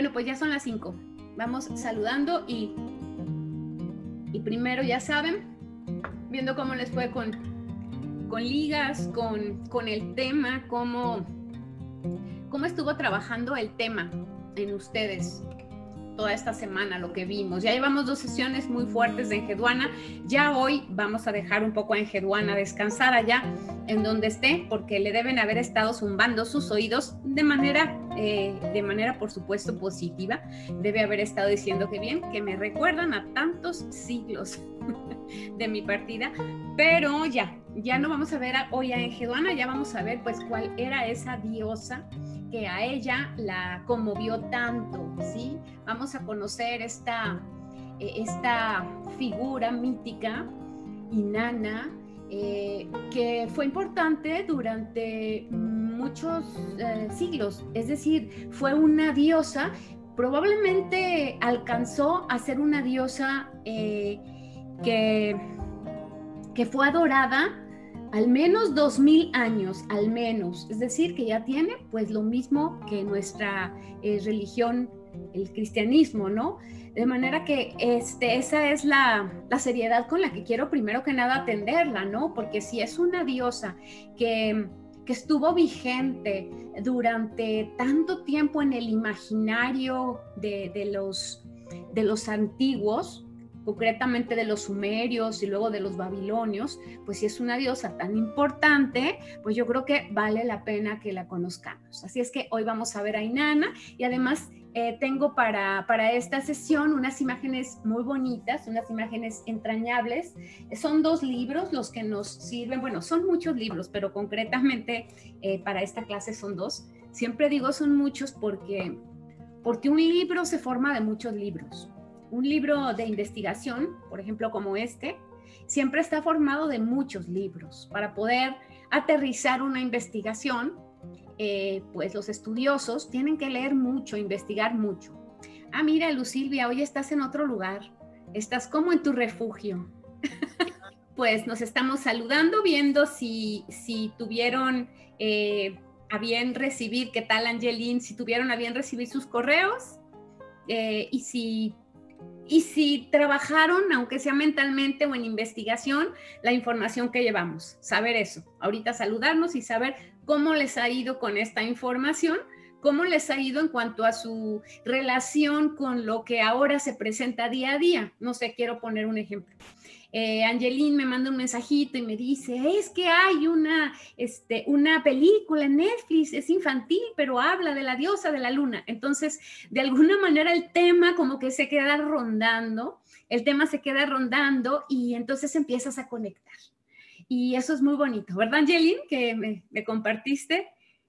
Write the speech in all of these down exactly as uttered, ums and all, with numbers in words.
Bueno, pues ya son las cinco. Vamos saludando y, y primero, ya saben, viendo cómo les fue con, con ligas, con, con el tema, cómo, cómo estuvo trabajando el tema en ustedes toda esta semana, lo que vimos. Ya llevamos dos sesiones muy fuertes de Enjeduana. Ya hoy vamos a dejar un poco a Enjeduana descansar allá en donde esté, porque le deben haber estado zumbando sus oídos de manera, eh, de manera por supuesto positiva. Debe haber estado diciendo que bien, que me recuerdan a tantos siglos de mi partida, pero ya, ya no vamos a ver a, hoy a Enjeduana, ya vamos a ver pues cuál era esa diosa que a ella la conmovió tanto, ¿sí? Vamos a conocer esta, esta figura mítica, Inanna, eh, que fue importante durante muchos eh, siglos, es decir, fue una diosa, probablemente alcanzó a ser una diosa eh, que, que fue adorada al menos dos mil años, al menos, es decir, que ya tiene pues lo mismo que nuestra eh, religión, el cristianismo, ¿no? De manera que este, esa es la, la seriedad con la que quiero primero que nada atenderla, ¿no? Porque si es una diosa que, que estuvo vigente durante tanto tiempo en el imaginario de, de, los, de los antiguos, concretamente de los sumerios y luego de los babilonios, pues si es una diosa tan importante, pues yo creo que vale la pena que la conozcamos. Así es que hoy vamos a ver a Inanna y además eh, tengo para, para esta sesión unas imágenes muy bonitas, unas imágenes entrañables. Son dos libros los que nos sirven, bueno, son muchos libros, pero concretamente eh, para esta clase son dos. Siempre digo son muchos porque, porque un libro se forma de muchos libros. Un libro de investigación, por ejemplo, como este, siempre está formado de muchos libros. Para poder aterrizar una investigación, eh, pues los estudiosos tienen que leer mucho, investigar mucho. Ah, mira, Lucilvia, hoy estás en otro lugar. Estás como en tu refugio. Pues nos estamos saludando, viendo si, si tuvieron eh, a bien recibir, ¿qué tal, Angeline? Si tuvieron a bien recibir sus correos eh, y si... Y si trabajaron, aunque sea mentalmente o en investigación, la información que llevamos, saber eso. Ahorita saludarnos y saber cómo les ha ido con esta información, cómo les ha ido en cuanto a su relación con lo que ahora se presenta día a día. No sé, quiero poner un ejemplo. Eh, Angeline me manda un mensajito y me dice, es que hay una, este, una película en Netflix, es infantil, pero habla de la diosa de la luna. Entonces, de alguna manera el tema como que se queda rondando, el tema se queda rondando y entonces empiezas a conectar. Y eso es muy bonito, ¿verdad, Angeline? Que me, me compartiste.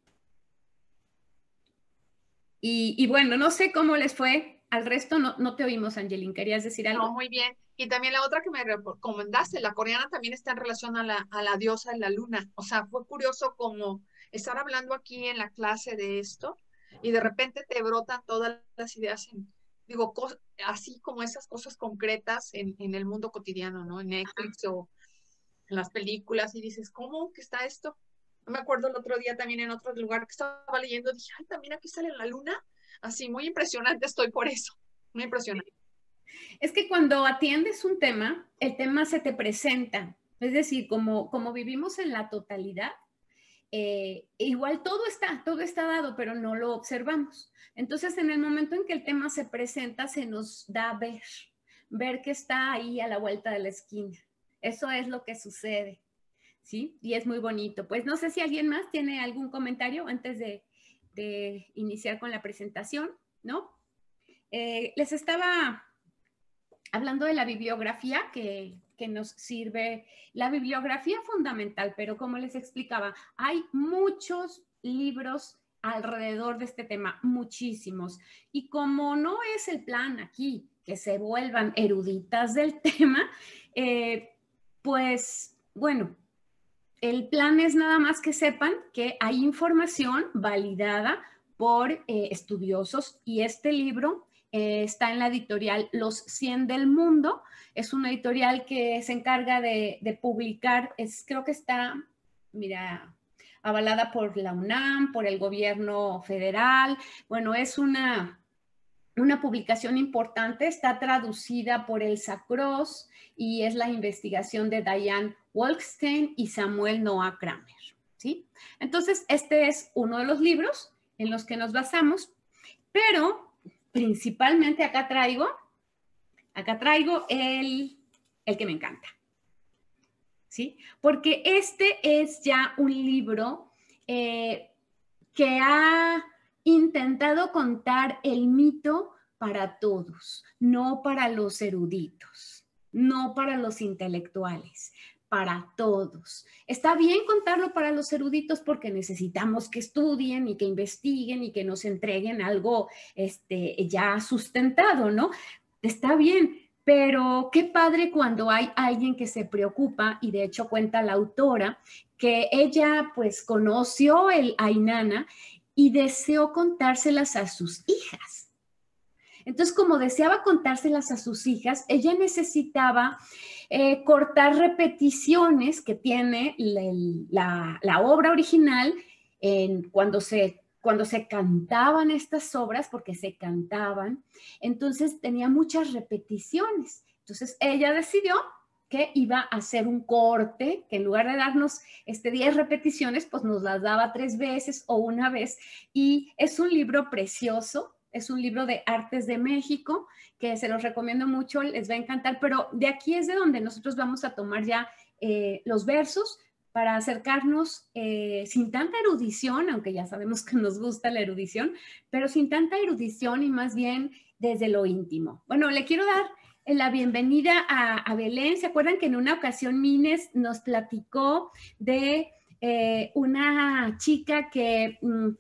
Y, y bueno, no sé cómo les fue. Al resto no, no te oímos, Angeline. ¿Querías decir algo? No, muy bien. Y también la otra que me recomendaste, la coreana, también está en relación a la, a la diosa de la luna. O sea, fue curioso como estar hablando aquí en la clase de esto y de repente te brotan todas las ideas, en, digo, así como esas cosas concretas en, en el mundo cotidiano, ¿no? En Netflix o en las películas y dices, ¿cómo que está esto? No me acuerdo el otro día también en otro lugar que estaba leyendo, dije, ay, también aquí sale la luna. Así, muy impresionante estoy por eso. Muy impresionante. Es que cuando atiendes un tema, el tema se te presenta. Es decir, como, como vivimos en la totalidad, eh, igual todo está, todo está dado, pero no lo observamos. Entonces, en el momento en que el tema se presenta, se nos da ver, ver que está ahí a la vuelta de la esquina. Eso es lo que sucede, ¿sí? Y es muy bonito. Pues no sé si alguien más tiene algún comentario antes de, de iniciar con la presentación, ¿no? Eh, les estaba hablando de la bibliografía que, que nos sirve, la bibliografía fundamental, pero como les explicaba, hay muchos libros alrededor de este tema, muchísimos. Y como no es el plan aquí que se vuelvan eruditas del tema, eh, pues bueno, el plan es nada más que sepan que hay información validada por eh, estudiosos y este libro eh, está en la editorial Los cien del Mundo. Es una editorial que se encarga de, de publicar, es, creo que está, mira, avalada por la UNAM, por el gobierno federal. Bueno, es una, una publicación importante, está traducida por Elsa Cross y es la investigación de Diane Wolkstein y Samuel Noah Kramer, ¿sí? Entonces, este es uno de los libros en los que nos basamos, pero principalmente acá traigo, acá traigo el, el que me encanta, ¿sí? Porque este es ya un libro eh, que ha intentado contar el mito para todos, no para los eruditos, no para los intelectuales, para todos. Está bien contarlo para los eruditos porque necesitamos que estudien y que investiguen y que nos entreguen algo este, ya sustentado, ¿no? Está bien, pero qué padre cuando hay alguien que se preocupa, y de hecho cuenta la autora, que ella pues conoció el Ainana y deseó contárselas a sus hijas. Entonces, como deseaba contárselas a sus hijas, ella necesitaba eh, cortar repeticiones que tiene la, la, la obra original en, cuando, se, cuando se cantaban estas obras, porque se cantaban, entonces tenía muchas repeticiones. Entonces, ella decidió que iba a hacer un corte, que en lugar de darnos este, diez repeticiones, pues nos las daba tres veces o una vez. Y es un libro precioso, es un libro de Artes de México, que se los recomiendo mucho, les va a encantar, pero de aquí es de donde nosotros vamos a tomar ya eh, los versos para acercarnos eh, sin tanta erudición, aunque ya sabemos que nos gusta la erudición, pero sin tanta erudición y más bien desde lo íntimo. Bueno, le quiero dar la bienvenida a, a Belén. ¿Se acuerdan que en una ocasión Mines nos platicó de eh, una chica que,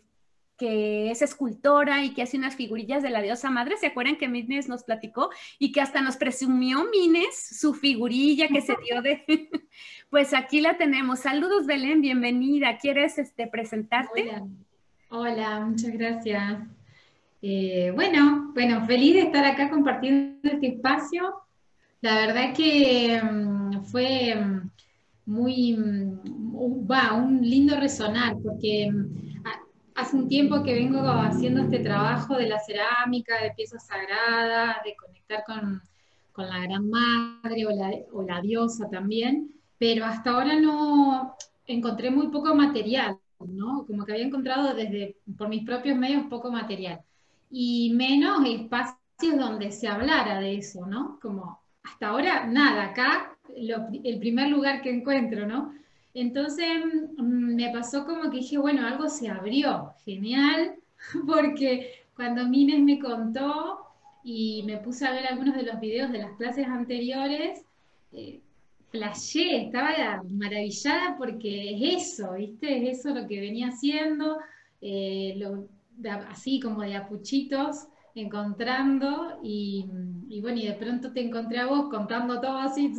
que es escultora y que hace unas figurillas de la diosa madre? ¿Se acuerdan que Mines nos platicó? Y que hasta nos presumió Mines su figurilla que se dio de... Pues aquí la tenemos. Saludos, Belén, bienvenida. ¿Quieres este, presentarte? Hola, hola, muchas gracias. Eh, bueno, bueno, feliz de estar acá compartiendo este espacio. La verdad que um, fue um, muy, um, va, un lindo resonar, porque um, hace un tiempo que vengo haciendo este trabajo de la cerámica, de piezas sagradas, de conectar con, con la gran madre o la, o la diosa también, pero hasta ahora no encontré muy poco material, ¿no? Como que había encontrado desde, por mis propios medios, poco material. Y menos espacios donde se hablara de eso, ¿no? Como hasta ahora, nada, acá lo, el primer lugar que encuentro, ¿no? Entonces me pasó como que dije, bueno, algo se abrió, genial, porque cuando Mines me contó y me puse a ver algunos de los videos de las clases anteriores, eh, flashé, estaba maravillada porque es eso, ¿viste? Es eso lo que venía haciendo, eh, lo, de, así como de apuchitos, encontrando, y, y bueno, y de pronto te encontré a vos contando todo así,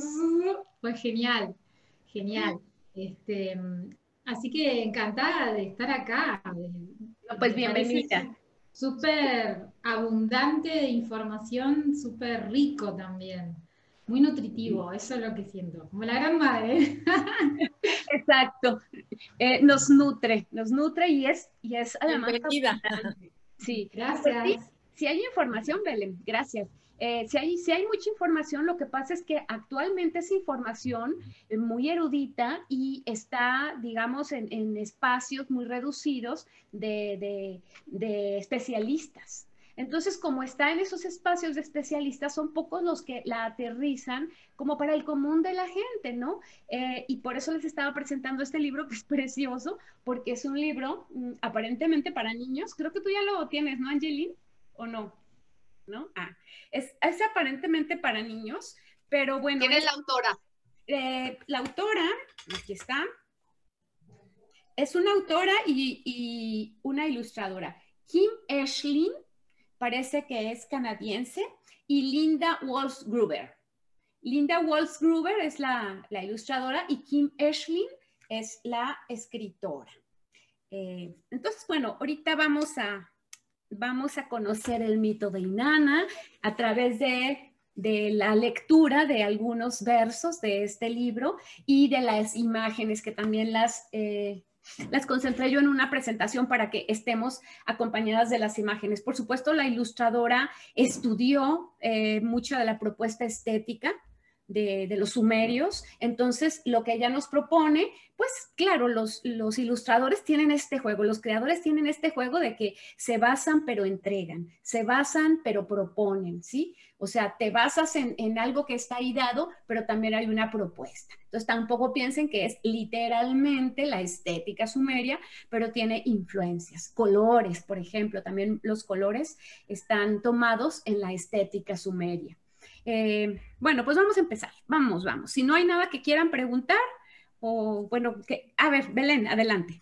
fue genial, genial. Este, así que encantada de estar acá. Pues Me parece bienvenida. súper abundante de información, súper rico también. Muy nutritivo, eso es lo que siento, como la gran madre. Exacto, eh, nos nutre, nos nutre y es, y es además Bienvenida. abundante. Sí, pues sí, Gracias. si hay información, Belén, gracias. Eh, si, hay, si hay mucha información, lo que pasa es que actualmente es información eh, muy erudita y está, digamos, en, en espacios muy reducidos de, de, de especialistas. Entonces, como está en esos espacios de especialistas, son pocos los que la aterrizan como para el común de la gente, ¿no? Eh, y por eso les estaba presentando este libro que es precioso, porque es un libro mm, aparentemente para niños. Creo que tú ya lo tienes, ¿no, Angelina? ¿O no? ¿No? Ah, es, es aparentemente para niños, pero bueno. ¿Quién es es, la autora? Eh, la autora, aquí está, es una autora y, y una ilustradora. Kim Eschlin, parece que es canadiense, y Linda Walsh-Gruber. Linda Walsh-Gruber es la, la ilustradora y Kim Eschlin es la escritora. Eh, entonces, bueno, ahorita vamos a, vamos a conocer el mito de Inanna a través de, de la lectura de algunos versos de este libro y de las imágenes que también las, eh, las concentré yo en una presentación para que estemos acompañadas de las imágenes. Por supuesto, la ilustradora estudió eh, mucha de la propuesta estética de, de los sumerios. Entonces, lo que ella nos propone, pues claro, los, los ilustradores tienen este juego, los creadores tienen este juego de que se basan pero entregan, se basan pero proponen, ¿sí? O sea, te basas en, en algo que está ahí dado, pero también hay una propuesta. Entonces, tampoco piensen que es literalmente la estética sumeria, pero tiene influencias. Colores, por ejemplo, también los colores están tomados en la estética sumeria. Eh, bueno, pues vamos a empezar. Vamos, vamos. Si no hay nada que quieran preguntar, o bueno, que, a ver, Belén, adelante.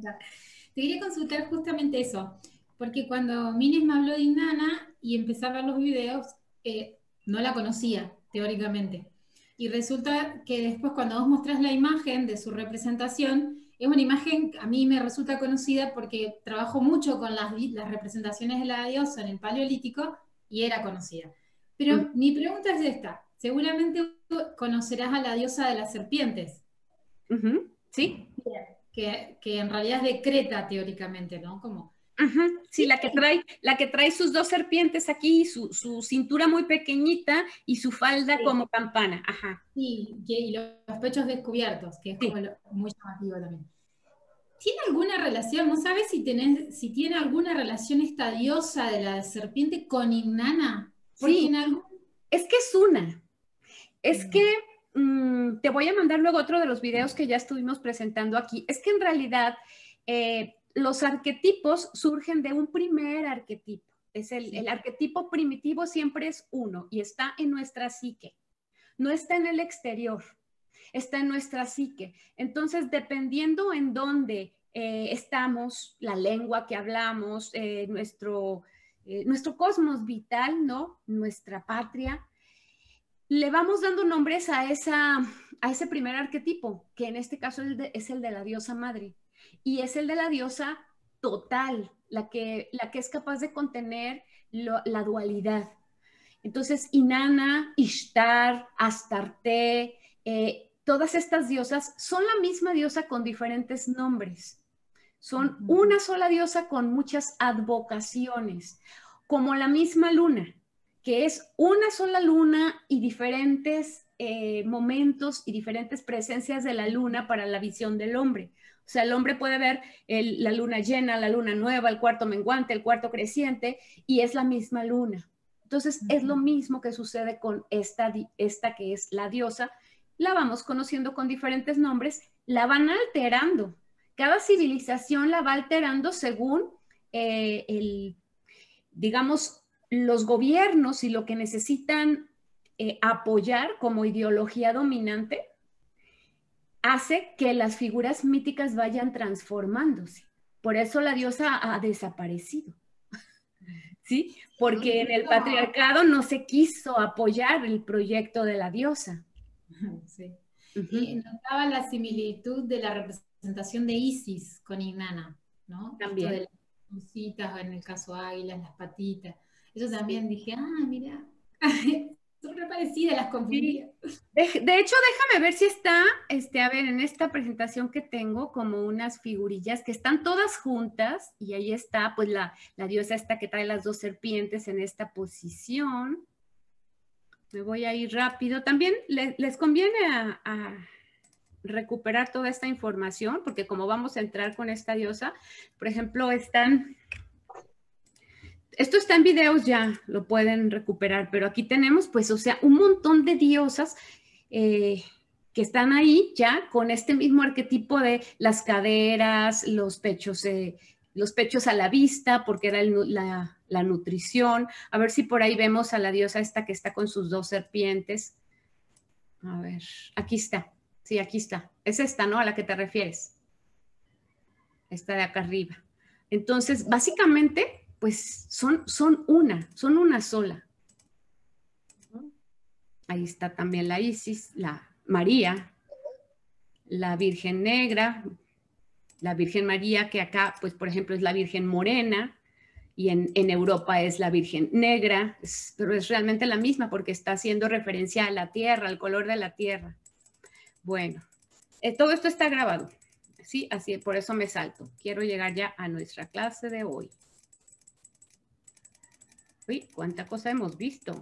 Te quería consultar justamente eso, porque cuando Miles me habló de Inanna y empecé a ver los videos, eh, no la conocía, teóricamente. Y resulta que después cuando vos mostrás la imagen de su representación, es una imagen que a mí me resulta conocida porque trabajo mucho con las, las representaciones de la diosa en el Paleolítico y era conocida. Pero mm. mi pregunta es esta, seguramente conocerás a la diosa de las serpientes. Uh-huh. ¿Sí? Que, que en realidad es de Creta, teóricamente, ¿no? Como... Uh-huh. Sí, la que trae, la que trae sus dos serpientes aquí, su, su cintura muy pequeñita y su falda sí. como campana. Ajá. Sí, y los pechos descubiertos, que es sí. como lo, muy llamativo también. ¿Tiene alguna relación? ¿No sabes si, tenés, si tiene alguna relación esta diosa de la serpiente con Inanna? Porque sí, en algún... es que es una. Es mm. que mmm, te voy a mandar luego otro de los videos que ya estuvimos presentando aquí. Es que en realidad eh, los arquetipos surgen de un primer arquetipo. Es el, sí. el arquetipo primitivo siempre es uno y está en nuestra psique. No está en el exterior, está en nuestra psique. Entonces, dependiendo en dónde eh, estamos, la lengua que hablamos, eh, nuestro, eh, nuestro cosmos vital, ¿no? Nuestra patria, le vamos dando nombres a, esa, a ese primer arquetipo, que en este caso es el de, es el de la diosa madre. Y es el de la diosa total, la que, la que es capaz de contener lo, la dualidad. Entonces, Inanna, Ishtar, Astarte, eh, todas estas diosas son la misma diosa con diferentes nombres. Son uh-huh. una sola diosa con muchas advocaciones, como la misma luna, que es una sola luna y diferentes eh, momentos y diferentes presencias de la luna para la visión del hombre. O sea, el hombre puede ver el, la luna llena, la luna nueva, el cuarto menguante, el cuarto creciente, y es la misma luna. Entonces, uh-huh. es lo mismo que sucede con esta, esta que es la diosa. La vamos conociendo con diferentes nombres, la van alterando. Cada civilización la va alterando según eh, el, digamos, los gobiernos y lo que necesitan eh, apoyar como ideología dominante, hace que las figuras míticas vayan transformándose. Por eso la diosa ha desaparecido. ¿Sí? Porque en el patriarcado no se quiso apoyar el proyecto de la diosa. Sí. Uh-huh. Y notaba la similitud de la representación de Isis con Inanna, ¿no? También. Esto de las cositas, en el caso águilas, las patitas. Eso también sí. dije, ah, mira, son re parecidas, las confundía. Sí. De, de hecho, déjame ver si está, este, a ver, en esta presentación que tengo, como unas figurillas que están todas juntas, y ahí está, pues, la, la diosa esta que trae las dos serpientes en esta posición. Me voy a ir rápido. También les, les conviene a, a recuperar toda esta información, porque como vamos a entrar con esta diosa, por ejemplo, están... Esto está en videos ya, lo pueden recuperar, pero aquí tenemos, pues, o sea, un montón de diosas eh, que están ahí ya con este mismo arquetipo de las caderas, los pechos, eh, los pechos a la vista, porque era el, la, la nutrición. A ver si por ahí vemos a la diosa esta que está con sus dos serpientes. A ver, aquí está. Sí, aquí está. Es esta, ¿no? A la que te refieres. Esta de acá arriba. Entonces, básicamente... pues son, son una, son una sola. Ahí está también la Isis, la María, la Virgen Negra, la Virgen María, que acá, pues por ejemplo, es la Virgen Morena, y en, en Europa es la Virgen Negra, es, pero es realmente la misma porque está haciendo referencia a la tierra, al color de la tierra. Bueno, eh, todo esto está grabado. Sí, así, por eso me salto. Quiero llegar ya a nuestra clase de hoy. Uy, cuánta cosa hemos visto.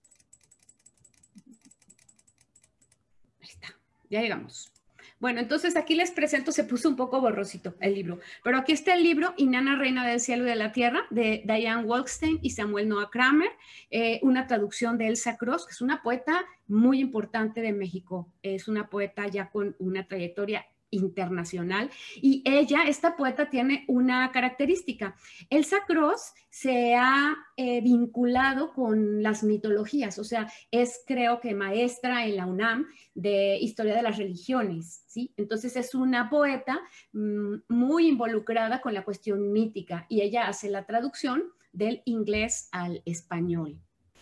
Ahí está, ya llegamos. Bueno, entonces aquí les presento, se puso un poco borrosito el libro, pero aquí está el libro Inanna, Reina del Cielo y de la Tierra, de Diane Wolfstein y Samuel Noah Kramer, eh, una traducción de Elsa Cross, que es una poeta muy importante de México, es una poeta ya con una trayectoria internacional, y ella, esta poeta, tiene una característica. Elsa Cross se ha eh, vinculado con las mitologías, o sea, es creo que maestra en la UNAM de Historia de las Religiones, ¿sí? Entonces es una poeta mmm, muy involucrada con la cuestión mítica, y ella hace la traducción del inglés al español.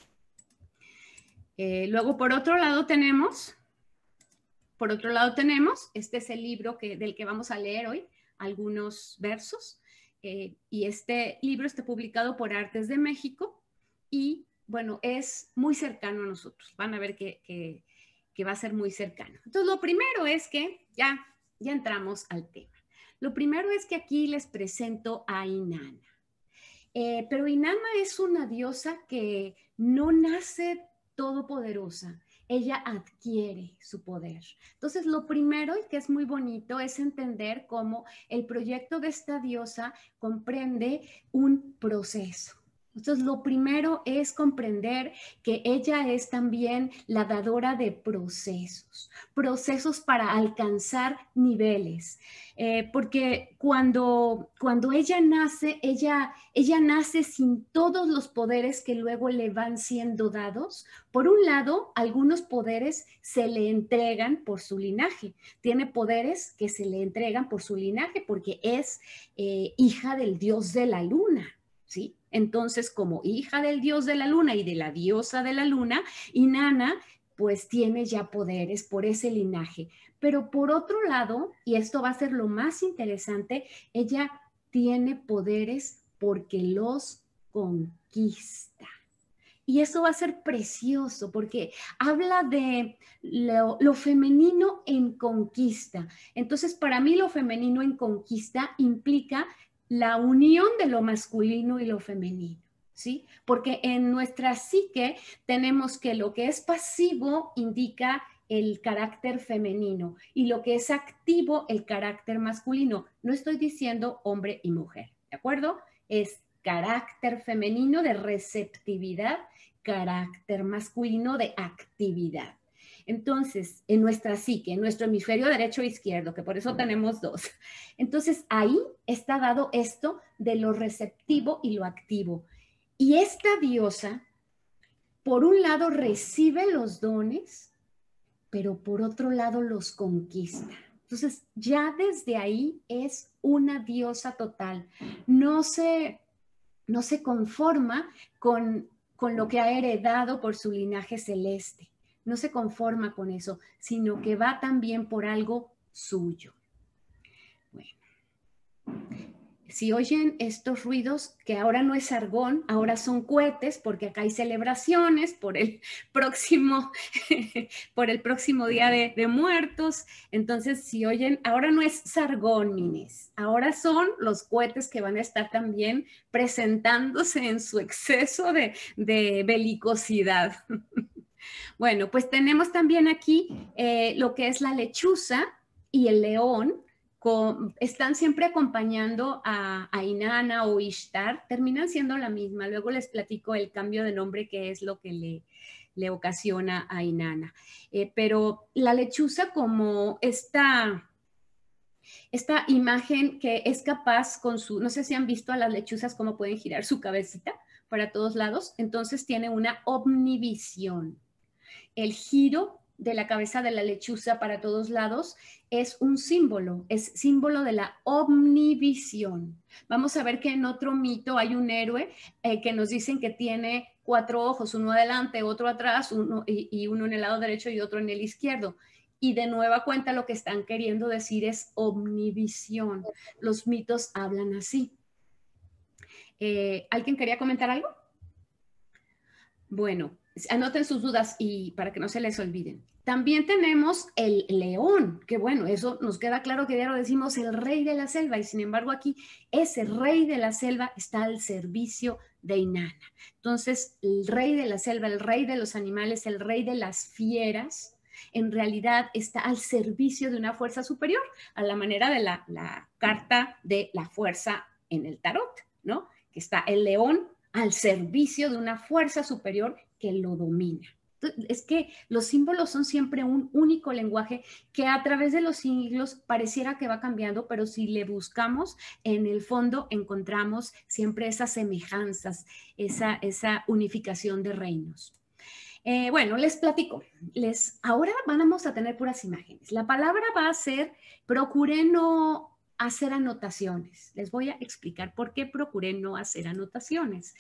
Eh, luego, por otro lado, tenemos... Por otro lado tenemos, este es el libro que, del que vamos a leer hoy, algunos versos, eh, y este libro está publicado por Artes de México y, bueno, es muy cercano a nosotros. Van a ver que, que, que va a ser muy cercano. Entonces, lo primero es que, ya, ya entramos al tema. Lo primero es que aquí les presento a Inanna. Eh, pero Inanna es una diosa que no nace todopoderosa. Ella adquiere su poder. Entonces, lo primero, y que es muy bonito, es entender cómo el proyecto de esta diosa comprende un proceso. Entonces, lo primero es comprender que ella es también la dadora de procesos, procesos para alcanzar niveles. Eh, porque cuando, cuando ella nace, ella, ella nace sin todos los poderes que luego le van siendo dados. Por un lado, algunos poderes se le entregan por su linaje. Tiene poderes que se le entregan por su linaje porque es eh, hija del dios de la luna, ¿sí? Entonces, como hija del dios de la luna y de la diosa de la luna, Inanna pues tiene ya poderes por ese linaje. Pero por otro lado, y esto va a ser lo más interesante, ella tiene poderes porque los conquista. Y eso va a ser precioso porque habla de lo, lo femenino en conquista. Entonces, para mí lo femenino en conquista implica la unión de lo masculino y lo femenino, ¿sí? Porque en nuestra psique tenemos que lo que es pasivo indica el carácter femenino y lo que es activo el carácter masculino. No estoy diciendo hombre y mujer, ¿de acuerdo? Es carácter femenino de receptividad, carácter masculino de actividad. Entonces, en nuestra psique, en nuestro hemisferio derecho e izquierdo, que por eso tenemos dos, entonces ahí está dado esto de lo receptivo y lo activo. Y esta diosa, por un lado, recibe los dones, pero por otro lado los conquista. Entonces, ya desde ahí es una diosa total. No se, no se conforma con, con lo que ha heredado por su linaje celeste. No se conforma con eso, sino que va también por algo suyo. Bueno, si oyen estos ruidos, que ahora no es argón, ahora son cohetes, porque acá hay celebraciones por el próximo, por el próximo Día de, de Muertos. Entonces, si oyen, ahora no es sargón, Inés, ahora son los cohetes que van a estar también presentándose en su exceso de, de belicosidad. Bueno, pues tenemos también aquí eh, lo que es la lechuza y el león. Con, están siempre acompañando a, a Inanna o Ishtar, terminan siendo la misma. Luego les platico el cambio de nombre, que es lo que le, le ocasiona a Inanna. Eh, pero la lechuza, como esta, esta imagen que es capaz con su, no sé si han visto a las lechuzas cómo pueden girar su cabecita para todos lados, entonces tiene una omnivisión. El giro de la cabeza de la lechuza para todos lados es un símbolo, es símbolo de la omnivisión. Vamos a ver que en otro mito hay un héroe eh, que nos dicen que tiene cuatro ojos, uno adelante, otro atrás, uno, y, y uno en el lado derecho y otro en el izquierdo. Y de nueva cuenta lo que están queriendo decir es omnivisión. Los mitos hablan así. Eh, ¿Alguien quería comentar algo? Bueno, anoten sus dudas y para que no se les olviden. También tenemos el león, que bueno, eso nos queda claro que ya lo decimos, el rey de la selva, y sin embargo aquí ese rey de la selva está al servicio de Inanna. Entonces, el rey de la selva, el rey de los animales, el rey de las fieras, en realidad está al servicio de una fuerza superior, a la manera de la, la carta de la fuerza en el tarot, ¿no? Que está el león al servicio de una fuerza superior que lo domina. Es que los símbolos son siempre un único lenguaje que a través de los siglos pareciera que va cambiando, pero si le buscamos, en el fondo encontramos siempre esas semejanzas, esa, esa unificación de reinos. Eh, bueno, les platico. Les, ahora vamos a tener puras imágenes. La palabra va a ser, procuré no hacer anotaciones. Les voy a explicar por qué procuré no hacer anotaciones.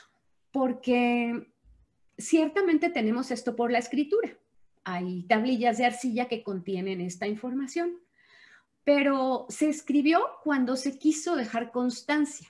Porque ciertamente tenemos esto por la escritura. Hay tablillas de arcilla que contienen esta información, pero se escribió cuando se quiso dejar constancia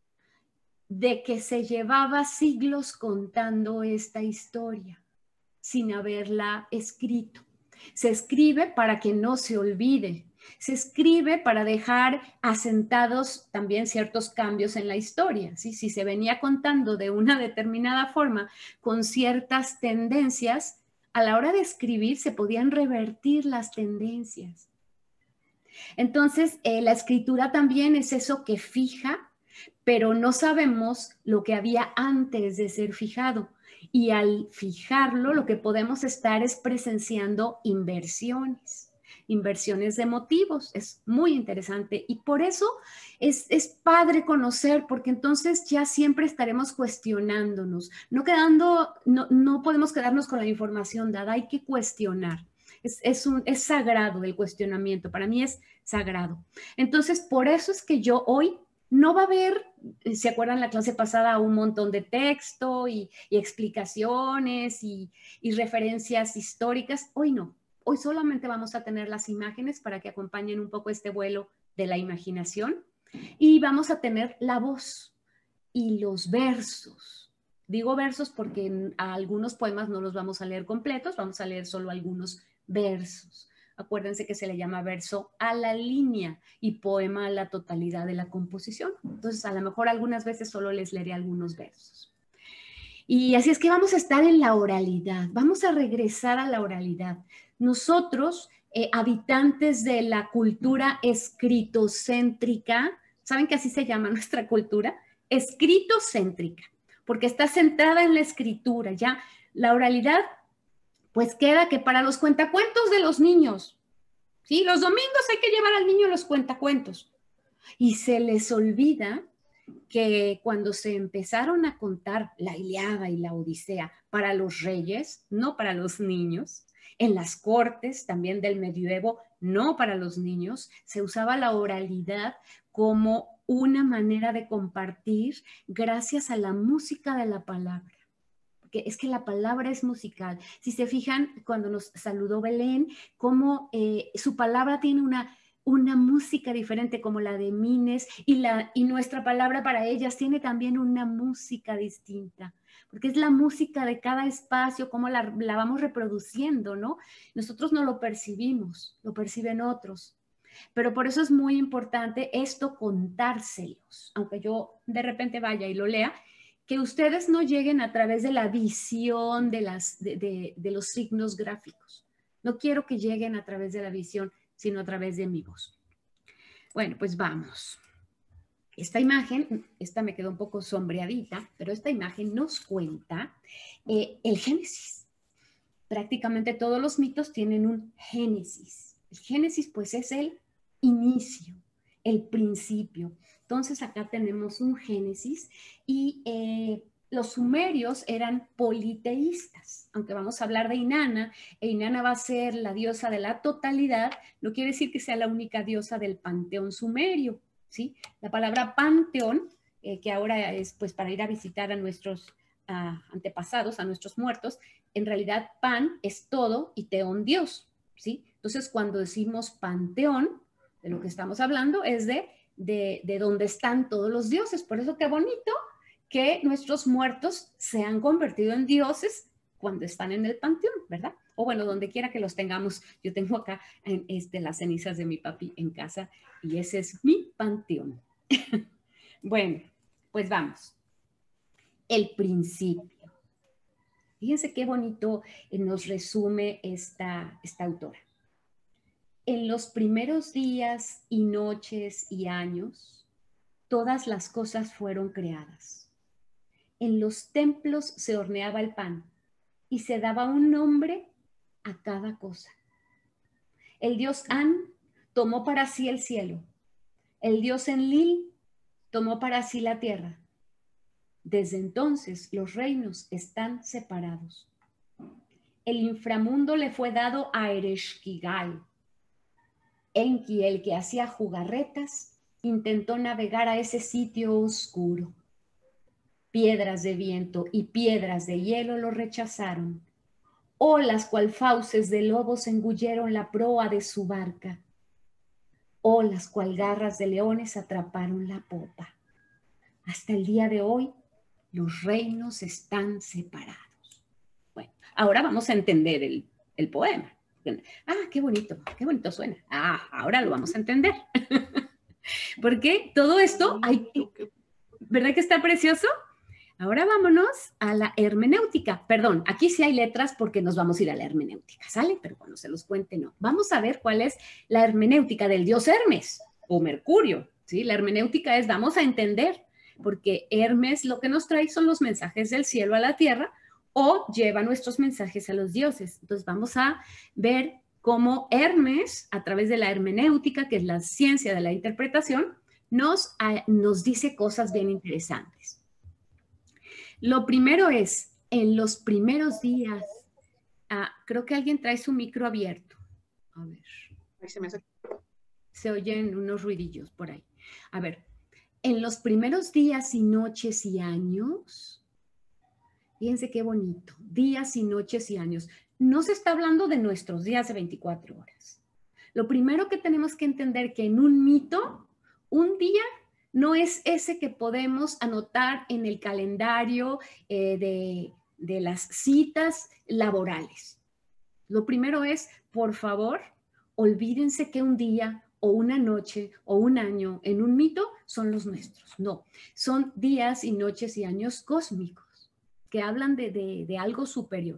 de que se llevaba siglos contando esta historia sin haberla escrito. Se escribe para que no se olvide. Se escribe para dejar asentados también ciertos cambios en la historia, ¿sí? Si se venía contando de una determinada forma con ciertas tendencias, a la hora de escribir se podían revertir las tendencias. Entonces, eh, la escritura también es eso que fija, pero no sabemos lo que había antes de ser fijado. Y al fijarlo, lo que podemos estar es presenciando inversiones. Inversiones de motivos, es muy interesante y por eso es, es padre conocer, porque entonces ya siempre estaremos cuestionándonos, no quedando, no, no podemos quedarnos con la información dada, hay que cuestionar, es, es, un, es sagrado el cuestionamiento, para mí es sagrado. Entonces por eso es que yo hoy no va a haber, ¿se acuerdan la clase pasada? Un montón de texto y, y explicaciones y, y referencias históricas, hoy no. Hoy solamente vamos a tener las imágenes para que acompañen un poco este vuelo de la imaginación y vamos a tener la voz y los versos. Digo versos porque a algunos poemas no los vamos a leer completos, vamos a leer solo algunos versos. Acuérdense que se le llama verso a la línea y poema a la totalidad de la composición. Entonces, a lo mejor algunas veces solo les leeré algunos versos. Y así es que vamos a estar en la oralidad, vamos a regresar a la oralidad. Nosotros, eh, habitantes de la cultura escritocéntrica, ¿saben que así se llama nuestra cultura? Escritocéntrica, porque está centrada en la escritura, ya la oralidad, pues queda que para los cuentacuentos de los niños, ¿sí? Los domingos hay que llevar al niño los cuentacuentos y se les olvida que cuando se empezaron a contar la Ilíada y la Odisea para los reyes, no para los niños, en las cortes también del medioevo, no para los niños, se usaba la oralidad como una manera de compartir gracias a la música de la palabra. Porque es que la palabra es musical. Si se fijan, cuando nos saludó Belén, cómo eh, su palabra tiene una... una música diferente como la de Mines y, la, y nuestra palabra para ellas tiene también una música distinta, porque es la música de cada espacio, cómo la, la vamos reproduciendo, ¿no? Nosotros no lo percibimos, lo perciben otros, pero por eso es muy importante esto contárselos, aunque yo de repente vaya y lo lea, que ustedes no lleguen a través de la visión de, las, de, de, de los signos gráficos. No quiero que lleguen a través de la visión, sino a través de mi voz. Bueno, pues vamos. Esta imagen, esta me quedó un poco sombreadita, pero esta imagen nos cuenta eh, el Génesis. Prácticamente todos los mitos tienen un Génesis. El Génesis, pues, es el inicio, el principio. Entonces, acá tenemos un Génesis y eh, los sumerios eran politeístas, aunque vamos a hablar de Inanna, e Inanna va a ser la diosa de la totalidad, no quiere decir que sea la única diosa del panteón sumerio, ¿sí? La palabra panteón, eh, que ahora es pues para ir a visitar a nuestros uh, antepasados, a nuestros muertos, en realidad pan es todo y teón Dios, ¿sí? Entonces cuando decimos panteón, de lo que estamos hablando es de, de, de donde están todos los dioses, por eso qué bonito que nuestros muertos se han convertido en dioses cuando están en el panteón, ¿verdad? O bueno, donde quiera que los tengamos. Yo tengo acá en, este, las cenizas de mi papi en casa y ese es mi panteón. Bueno, pues vamos. El principio. Fíjense qué bonito nos resume esta, esta autora. En los primeros días y noches y años, todas las cosas fueron creadas. En los templos se horneaba el pan y se daba un nombre a cada cosa. El dios An tomó para sí el cielo. El dios Enlil tomó para sí la tierra. Desde entonces los reinos están separados. El inframundo le fue dado a Ereshkigal. Enki, el que hacía jugarretas, intentó navegar a ese sitio oscuro. Piedras de viento y piedras de hielo lo rechazaron. Olas cual fauces de lobos engulleron la proa de su barca. Olas cual garras de leones atraparon la popa. Hasta el día de hoy, los reinos están separados. Bueno, ahora vamos a entender el, el poema. Ah, qué bonito, qué bonito suena. Ah, ahora lo vamos a entender. Porque todo esto, hay, ¿verdad que está precioso? Ahora vámonos a la hermenéutica. Perdón, aquí sí hay letras porque nos vamos a ir a la hermenéutica, ¿sale? Pero cuando se los cuente, no. Vamos a ver cuál es la hermenéutica del dios Hermes o Mercurio, ¿sí? La hermenéutica es, vamos a entender, porque Hermes lo que nos trae son los mensajes del cielo a la tierra o lleva nuestros mensajes a los dioses. Entonces vamos a ver cómo Hermes, a través de la hermenéutica, que es la ciencia de la interpretación, nos, nos dice cosas bien interesantes. Lo primero es, en los primeros días, ah, creo que alguien trae su micro abierto. A ver. Ahí se me hace. Se oyen unos ruidillos por ahí. A ver, en los primeros días y noches y años, fíjense qué bonito, días y noches y años. No se está hablando de nuestros días de veinticuatro horas. Lo primero que tenemos que entender que en un mito, un día no es ese que podemos anotar en el calendario eh, de, de las citas laborales. Lo primero es, por favor, olvídense que un día o una noche o un año en un mito son los nuestros. No, son días y noches y años cósmicos que hablan de, de, de algo superior.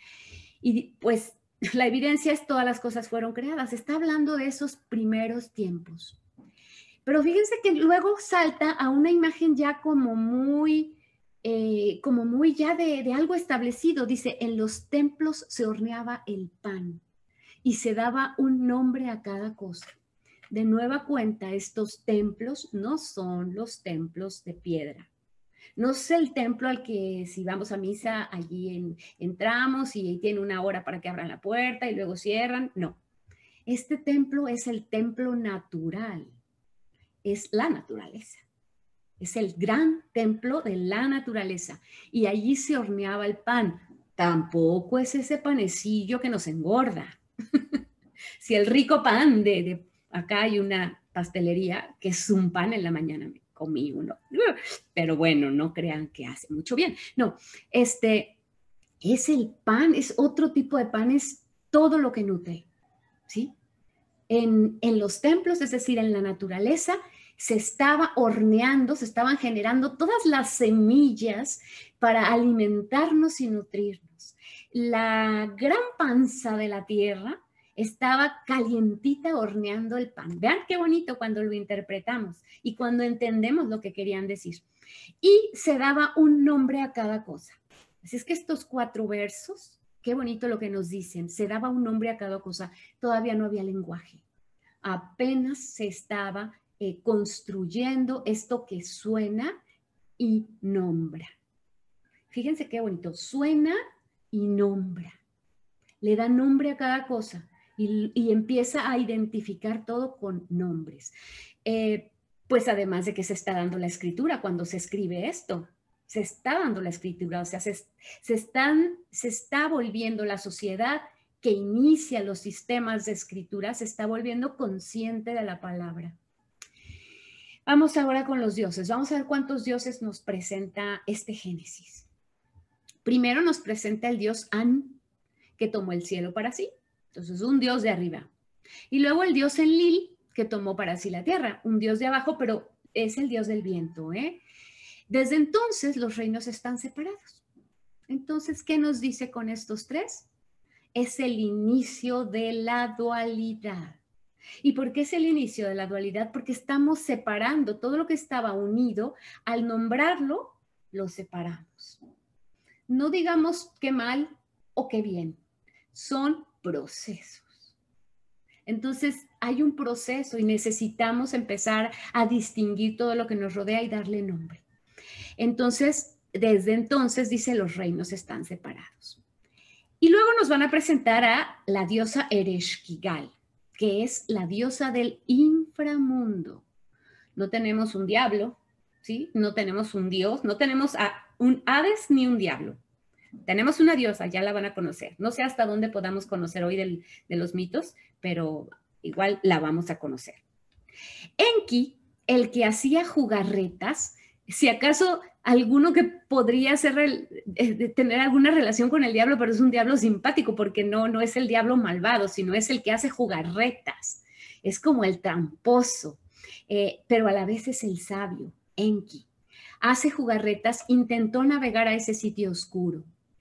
Y pues la evidencia es todas las cosas fueron creadas. Está hablando de esos primeros tiempos. Pero fíjense que luego salta a una imagen ya como muy, eh, como muy ya de, de algo establecido. Dice, en los templos se horneaba el pan y se daba un nombre a cada cosa. De nueva cuenta, estos templos no son los templos de piedra. No es el templo al que si vamos a misa, allí en, entramos y tiene una hora para que abran la puerta y luego cierran. No, este templo es el templo natural. Es la naturaleza. Es el gran templo de la naturaleza. Y allí se horneaba el pan. Tampoco es ese panecillo que nos engorda. Si el rico pan de, de... Acá hay una pastelería que es un pan en la mañana. Me comí uno. Pero bueno, no crean que hace mucho bien. No, este es el pan, es otro tipo de pan, es todo lo que nutre. ¿Sí? En, en los templos, es decir, en la naturaleza, se estaba horneando, se estaban generando todas las semillas para alimentarnos y nutrirnos. La gran panza de la tierra estaba calientita horneando el pan. Vean qué bonito cuando lo interpretamos y cuando entendemos lo que querían decir. Y se daba un nombre a cada cosa. Así es que estos cuatro versos, qué bonito lo que nos dicen, se daba un nombre a cada cosa. Todavía no había lenguaje. Apenas se estaba eh, construyendo esto que suena y nombra. Fíjense qué bonito, suena y nombra. Le da nombre a cada cosa y, y empieza a identificar todo con nombres. Eh, pues además de que se está dando la escritura cuando se escribe esto. Se está dando la escritura, o sea, se, se, están, se está volviendo la sociedad que inicia los sistemas de escritura, se está volviendo consciente de la palabra. Vamos ahora con los dioses. Vamos a ver cuántos dioses nos presenta este Génesis. Primero nos presenta el dios An, que tomó el cielo para sí. Entonces, un dios de arriba. Y luego el dios Enlil, que tomó para sí la tierra. Un dios de abajo, pero es el dios del viento, ¿eh? Desde entonces, los reinos están separados. Entonces, ¿qué nos dice con estos tres? Es el inicio de la dualidad. ¿Y por qué es el inicio de la dualidad? Porque estamos separando todo lo que estaba unido. Al nombrarlo, lo separamos. No digamos qué mal o qué bien. Son procesos. Entonces, hay un proceso y necesitamos empezar a distinguir todo lo que nos rodea y darle nombre. Entonces, desde entonces, dice, los reinos están separados. Y luego nos van a presentar a la diosa Ereshkigal, que es la diosa del inframundo. No tenemos un diablo, ¿sí? No tenemos un dios, no tenemos a un Hades ni un diablo. Tenemos una diosa, ya la van a conocer. No sé hasta dónde podamos conocer hoy del, de los mitos, pero igual la vamos a conocer. Enki, el que hacía jugarretas, si acaso alguno que podría ser el, eh, tener alguna relación con el diablo, pero es un diablo simpático porque no, no es el diablo malvado, sino es el que hace jugarretas. Es como el tramposo, eh, pero a la vez es el sabio, Enki. Hace jugarretas, intentó navegar a ese sitio oscuro.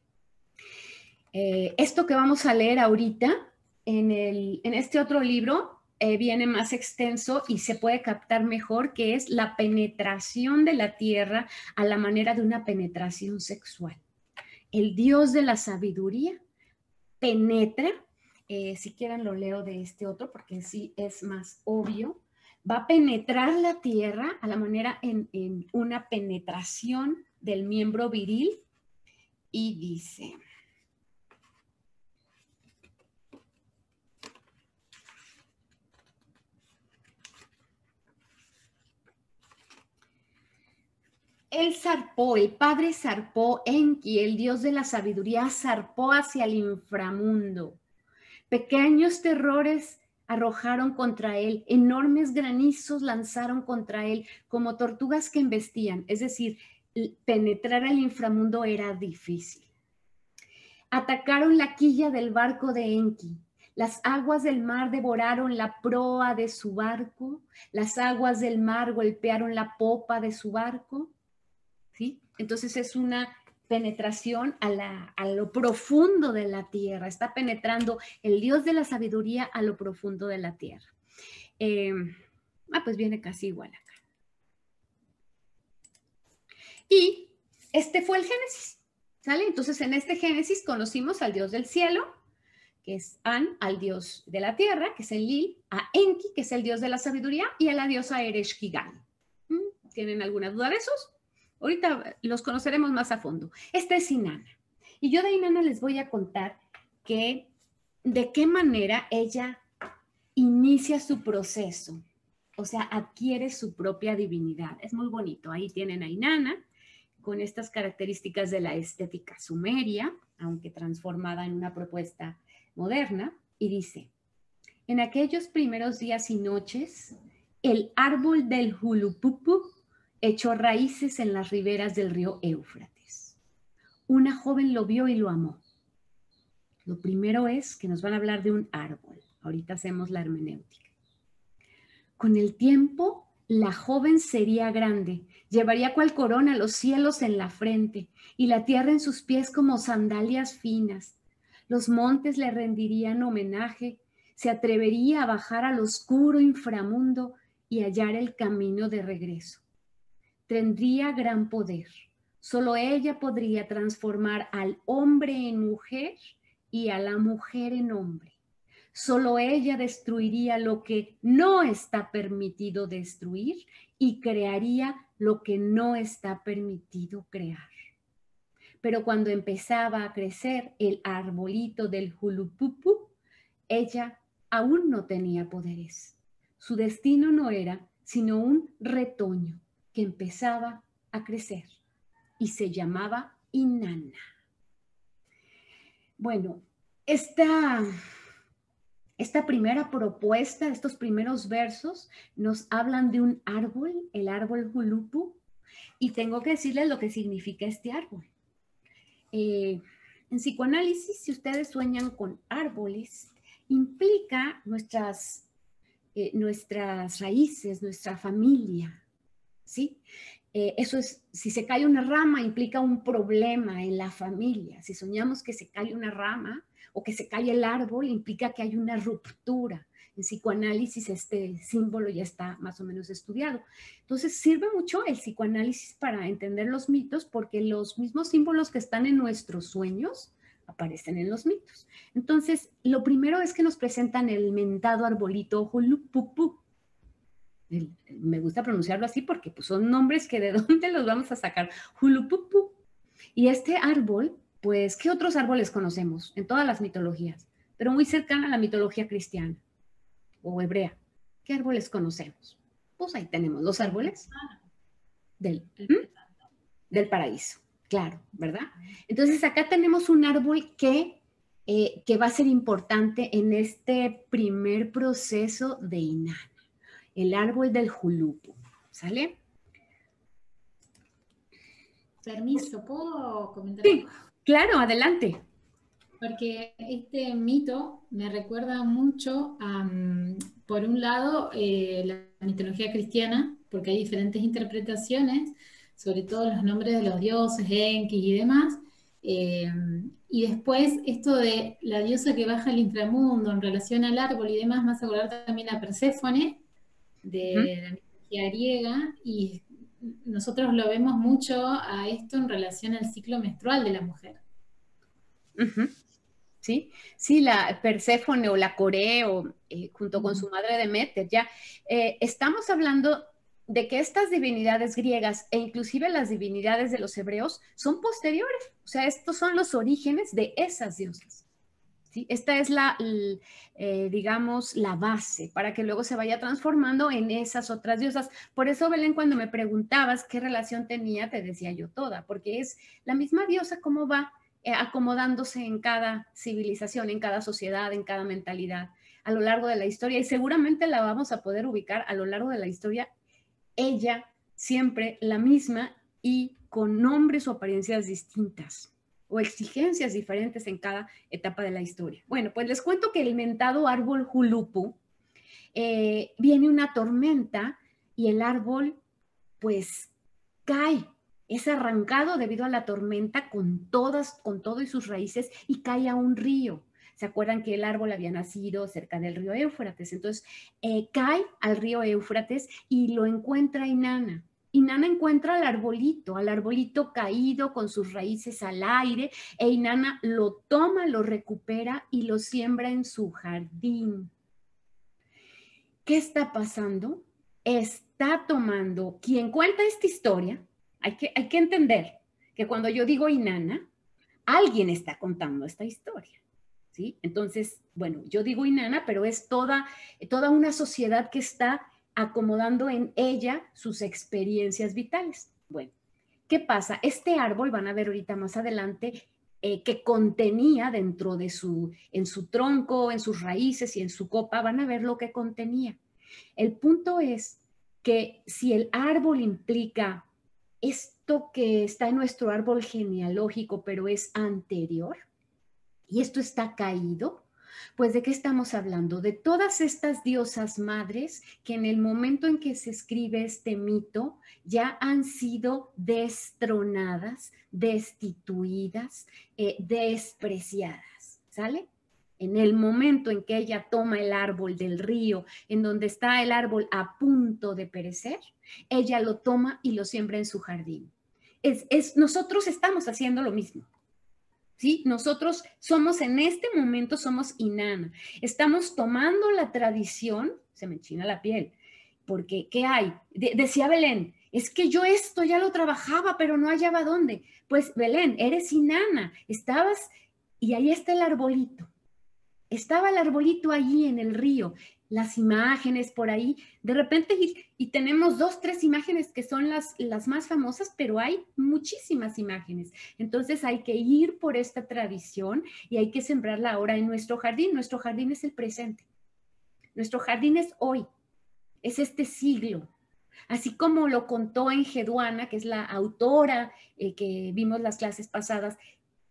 Eh, esto que vamos a leer ahorita en, el, en este otro libro eh, viene más extenso y se puede captar mejor, que es la penetración de la tierra a la manera de una penetración sexual. El dios de la sabiduría penetra, eh, si quieren lo leo de este otro porque sí es más obvio, va a penetrar la tierra a la manera en, en una penetración del miembro viril y dice... Él zarpó, el padre zarpó, Enki, el dios de la sabiduría, zarpó hacia el inframundo. Pequeños terrores arrojaron contra él, enormes granizos lanzaron contra él, como tortugas que embestían. Es decir, penetrar al inframundo era difícil. Atacaron la quilla del barco de Enki. Las aguas del mar devoraron la proa de su barco. Las aguas del mar golpearon la popa de su barco. ¿Sí? Entonces es una penetración a, la, a lo profundo de la tierra. Está penetrando el dios de la sabiduría a lo profundo de la tierra. Eh, ah, pues viene casi igual acá. Y este fue el Génesis, ¿sale? Entonces en este Génesis conocimos al dios del cielo, que es An, al dios de la tierra, que es el Lil, a Enki, que es el dios de la sabiduría, y a la diosa Ereshkigal. ¿Tienen alguna duda de esos? Ahorita los conoceremos más a fondo. Esta es Inanna. Y yo de Inanna les voy a contar que, de qué manera ella inicia su proceso. O sea, adquiere su propia divinidad. Es muy bonito. Ahí tienen a Inanna con estas características de la estética sumeria, aunque transformada en una propuesta moderna. Y dice, en aquellos primeros días y noches, el árbol del Hulupupu echó raíces en las riberas del río Éufrates. Una joven lo vio y lo amó. Lo primero es que nos van a hablar de un árbol. Ahorita hacemos la hermenéutica. Con el tiempo, la joven sería grande, llevaría cual corona los cielos en la frente y la tierra en sus pies como sandalias finas. Los montes le rendirían homenaje, se atrevería a bajar al oscuro inframundo y hallar el camino de regreso. Tendría gran poder. Solo ella podría transformar al hombre en mujer y a la mujer en hombre. Solo ella destruiría lo que no está permitido destruir y crearía lo que no está permitido crear. Pero cuando empezaba a crecer el arbolito del Hulupupu, ella aún no tenía poderes. Su destino no era sino un retoño que empezaba a crecer y se llamaba Inanna. Bueno, esta, esta primera propuesta, estos primeros versos nos hablan de un árbol, el árbol Hulupu, y tengo que decirles lo que significa este árbol. eh, en psicoanálisis, si ustedes sueñan con árboles, implica nuestras, eh, nuestras raíces, nuestra familia, ¿sí? Eh, eso es, si se cae una rama, implica un problema en la familia. Si soñamos que se cae una rama o que se cae el árbol, implica que hay una ruptura. En psicoanálisis este símbolo ya está más o menos estudiado. Entonces sirve mucho el psicoanálisis para entender los mitos, porque los mismos símbolos que están en nuestros sueños aparecen en los mitos. Entonces, lo primero es que nos presentan el mentado arbolito Hulupupu. Me gusta pronunciarlo así porque pues, son nombres que de dónde los vamos a sacar. Hulupupu. Y este árbol, pues, ¿qué otros árboles conocemos? En todas las mitologías, pero muy cercana a la mitología cristiana o hebrea. ¿Qué árboles conocemos? Pues ahí tenemos los árboles del, ¿hmm? del paraíso, claro, ¿verdad? Entonces acá tenemos un árbol que, eh, que va a ser importante en este primer proceso de Inanna, el árbol del Hulupu, ¿sale? Permiso, ¿puedo comentar? Sí, claro, adelante. Porque este mito me recuerda mucho a, um, por un lado, eh, la mitología cristiana, porque hay diferentes interpretaciones, sobre todo los nombres de los dioses, Enki y demás, eh, y después esto de la diosa que baja al inframundo en relación al árbol y demás, me hace acordar también a Perséfone, de uh-huh. la mitología griega, y nosotros lo vemos mucho a esto en relación al ciclo menstrual de la mujer. Uh-huh. ¿Sí? Sí, la Perséfone o la Coreo, eh, junto con su madre Demeter, ya eh, estamos hablando de que estas divinidades griegas e inclusive las divinidades de los hebreos son posteriores, o sea, estos son los orígenes de esas diosas, ¿sí? Esta es la, eh, digamos, la base para que luego se vaya transformando en esas otras diosas. Por eso, Belén, cuando me preguntabas qué relación tenía, te decía yo toda, porque es la misma diosa cómo va acomodándose en cada civilización, en cada sociedad, en cada mentalidad a lo largo de la historia, y seguramente la vamos a poder ubicar a lo largo de la historia, ella siempre la misma y con nombres o apariencias distintas o exigencias diferentes en cada etapa de la historia. Bueno, pues les cuento que el mentado árbol Hulupu, eh, viene una tormenta y el árbol pues cae. Es arrancado debido a la tormenta con todas, con todo y sus raíces, y cae a un río. ¿Se acuerdan que el árbol había nacido cerca del río Éufrates? Entonces, eh, cae al río Éufrates y lo encuentra Inanna. Inanna encuentra al arbolito, al arbolito caído con sus raíces al aire, e Inanna lo toma, lo recupera y lo siembra en su jardín. ¿Qué está pasando? Está tomando, quien cuenta esta historia, Hay que, hay que entender que cuando yo digo Inanna, alguien está contando esta historia, ¿sí? Entonces, bueno, yo digo Inanna, pero es toda, toda una sociedad que está acomodando en ella sus experiencias vitales. Bueno, ¿qué pasa? Este árbol, van a ver ahorita más adelante, eh, que contenía dentro de su, en su tronco, en sus raíces y en su copa, van a ver lo que contenía. El punto es que si el árbol implica esto que está en nuestro árbol genealógico, pero es anterior, y esto está caído, pues ¿de qué estamos hablando? De todas estas diosas madres que en el momento en que se escribe este mito ya han sido destronadas, destituidas, eh, despreciadas, ¿sale? En el momento en que ella toma el árbol del río, en donde está el árbol a punto de perecer, ella lo toma y lo siembra en su jardín. Es, es, nosotros estamos haciendo lo mismo, ¿sí? Nosotros somos, en este momento somos Inanna. Estamos tomando la tradición, se me enchina la piel, porque ¿qué hay? De, decía Belén, es que yo esto ya lo trabajaba, pero no hallaba dónde. Pues Belén, eres Inanna, estabas, y ahí está el arbolito. Estaba el arbolito allí en el río, las imágenes por ahí, de repente, y, y tenemos dos, tres imágenes que son las, las más famosas, pero hay muchísimas imágenes. Entonces hay que ir por esta tradición y hay que sembrarla ahora en nuestro jardín. Nuestro jardín es el presente. Nuestro jardín es hoy, es este siglo. Así como lo contó Enheduanna, que es la autora eh, que vimos las clases pasadas,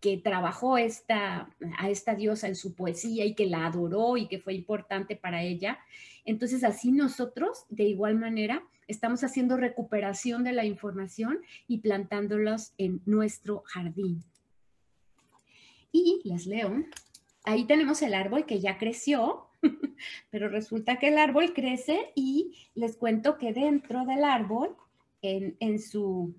que trabajó esta, a esta diosa en su poesía y que la adoró y que fue importante para ella. Entonces, así nosotros, de igual manera, estamos haciendo recuperación de la información y plantándolos en nuestro jardín. Y les leo, ahí tenemos el árbol que ya creció, pero resulta que el árbol crece y les cuento que dentro del árbol, en, en su...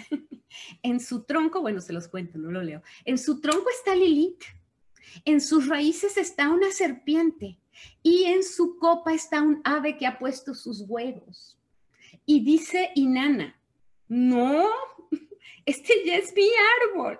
en su tronco, bueno, se los cuento, no lo leo. En su tronco está Lilith, en sus raíces está una serpiente y en su copa está un ave que ha puesto sus huevos. Y dice Inanna, no, este ya es mi árbol.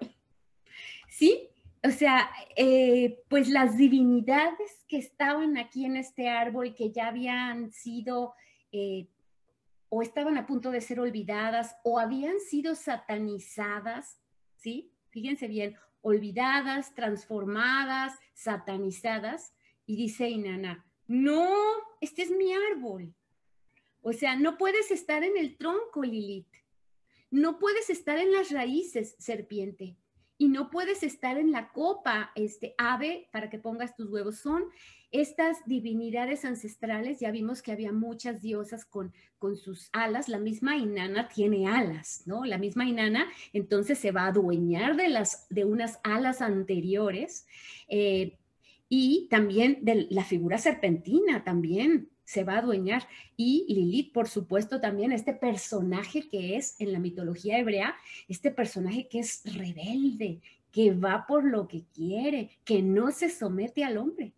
¿Sí? O sea, eh, pues las divinidades que estaban aquí en este árbol, que ya habían sido... Eh, o estaban a punto de ser olvidadas, o habían sido satanizadas, ¿sí? Fíjense bien, olvidadas, transformadas, satanizadas, y dice Inanna, no, este es mi árbol. O sea, no puedes estar en el tronco, Lilith. No puedes estar en las raíces, serpiente. Y no puedes estar en la copa, este ave, para que pongas tus huevos. Son estas divinidades ancestrales. Ya vimos que había muchas diosas con, con sus alas. La misma Inanna tiene alas, ¿no? La misma Inanna entonces se va a adueñar de, las, de unas alas anteriores. Eh, y también de la figura serpentina también se va a adueñar. Y Lilith, por supuesto, también este personaje que es en la mitología hebrea, este personaje que es rebelde, que va por lo que quiere, que no se somete al hombre.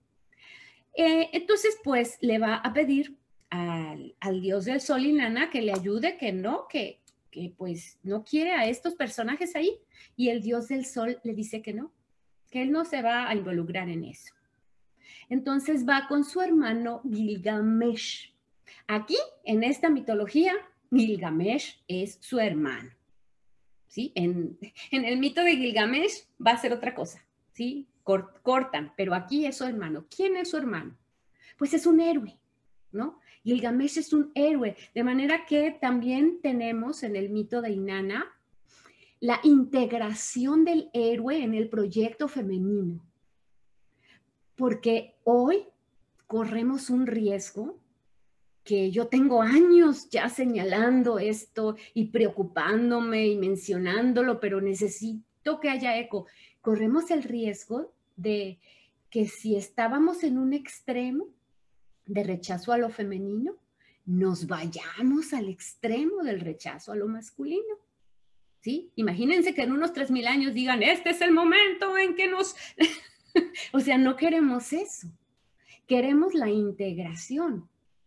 Eh, entonces, pues, le va a pedir al, al dios del sol, Inanna, que le ayude, que no, que, que pues no quiere a estos personajes ahí. Y el dios del sol le dice que no, que él no se va a involucrar en eso. Entonces va con su hermano Gilgamesh. Aquí, en esta mitología, Gilgamesh es su hermano. ¿Sí? En, en el mito de Gilgamesh va a ser otra cosa. ¿Sí? Cortan, pero aquí es su hermano. ¿Quién es su hermano? Pues es un héroe, ¿no? Gilgamesh es un héroe, de manera que también tenemos en el mito de Inanna la integración del héroe en el proyecto femenino. Porque hoy corremos un riesgo que yo tengo años ya señalando esto y preocupándome y mencionándolo, pero necesito que haya eco. Corremos el riesgo de que si estábamos en un extremo de rechazo a lo femenino, nos vayamos al extremo del rechazo a lo masculino. ¿Sí? Imagínense que en unos tres mil años digan, este es el momento en que nos... O sea, no queremos eso. Queremos la integración.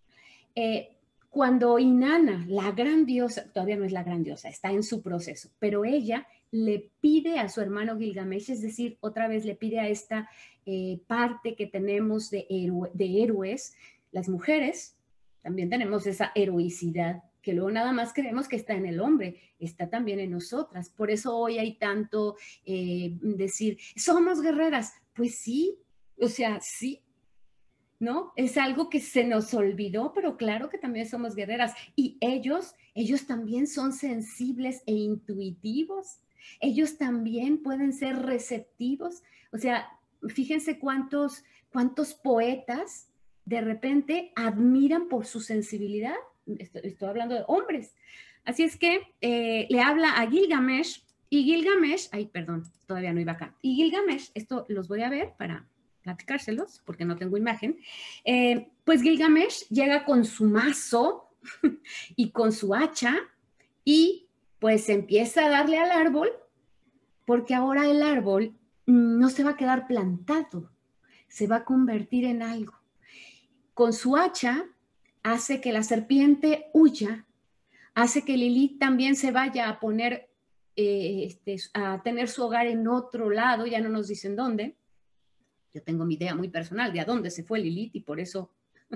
Eh, cuando Inanna, la gran diosa, todavía no es la gran diosa, está en su proceso, pero ella le pide a su hermano Gilgamesh, es decir, otra vez le pide a esta eh, parte que tenemos de, héroe, de héroes, las mujeres, también tenemos esa heroicidad que luego nada más creemos que está en el hombre, está también en nosotras. Por eso hoy hay tanto eh, decir, somos guerreras. Pues sí, o sea, sí, ¿no? Es algo que se nos olvidó, pero claro que también somos guerreras. Y ellos, ellos también son sensibles e intuitivos. Ellos también pueden ser receptivos. O sea, fíjense cuántos, cuántos poetas de repente admiran por su sensibilidad. Estoy, estoy hablando de hombres. Así es que eh, le habla a Gilgamesh y Gilgamesh, ay, perdón, todavía no iba acá. Y Gilgamesh, esto los voy a ver para platicárselos, porque no tengo imagen. Eh, pues Gilgamesh llega con su mazo y con su hacha y pues empieza a darle al árbol, porque ahora el árbol no se va a quedar plantado, se va a convertir en algo. Con su hacha hace que la serpiente huya, hace que Lilith también se vaya a poner, eh, este, a tener su hogar en otro lado, ya no nos dicen dónde. Yo tengo mi idea muy personal de a dónde se fue Lilith y por eso,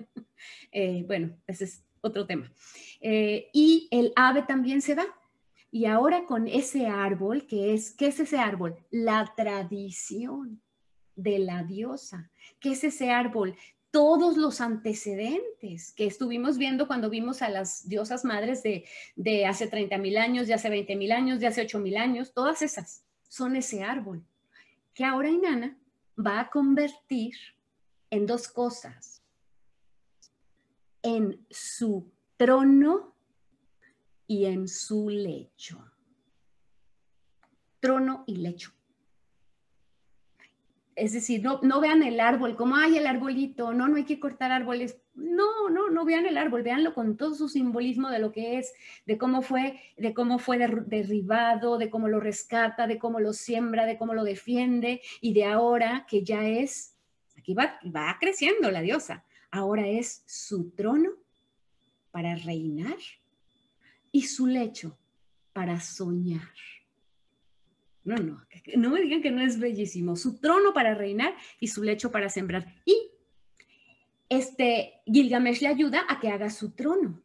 eh, bueno, ese es otro tema. Eh, y el ave también se va. Y ahora con ese árbol, ¿qué es? ¿Qué es ese árbol? La tradición de la diosa. ¿Qué es ese árbol? Todos los antecedentes que estuvimos viendo cuando vimos a las diosas madres de, de hace treinta mil años, de hace veinte mil años, de hace ocho mil años, todas esas son ese árbol. que ahora Inanna va a convertir en dos cosas, en su trono y en su lecho. Trono y lecho. Es decir, no, no vean el árbol como, ay, el arbolito, no, no hay que cortar árboles. No, no, no vean el árbol, veanlo con todo su simbolismo de lo que es, de cómo fue, de cómo fue derribado, de cómo lo rescata, de cómo lo siembra, de cómo lo defiende, y de ahora que ya es, aquí va, va creciendo la diosa, ahora es su trono para reinar y su lecho para soñar. No, no, no me digan que no es bellísimo. Su trono para reinar y su lecho para sembrar. Y este Gilgamesh le ayuda a que haga su trono.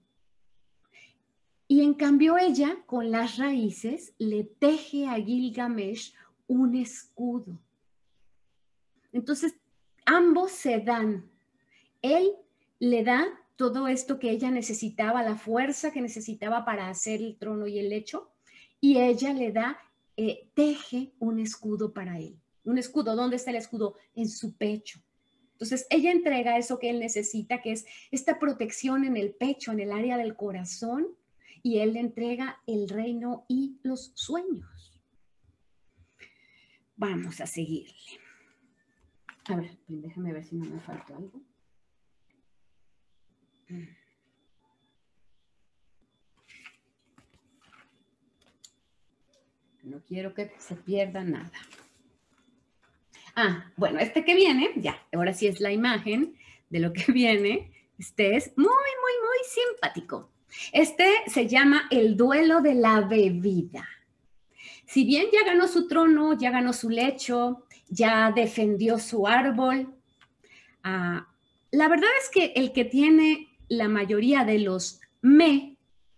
Y en cambio ella, con las raíces, le teje a Gilgamesh un escudo. Entonces, ambos se dan. Él le da todo esto que ella necesitaba, la fuerza que necesitaba para hacer el trono y el lecho, y ella le da Eh, teje un escudo para él. Un escudo, ¿dónde está el escudo? En su pecho. Entonces, ella entrega eso que él necesita, que es esta protección en el pecho, en el área del corazón, y él le entrega el reino y los sueños. Vamos a seguirle. A ver, déjame ver si no me falta algo. No quiero que se pierda nada. Ah, bueno, este que viene, ya, ahora sí es la imagen de lo que viene. Este es muy, muy, muy simpático. Este se llama el duelo de la bebida. Si bien ya ganó su trono, ya ganó su lecho, ya defendió su árbol, ah, la verdad es que el que tiene la mayoría de los me,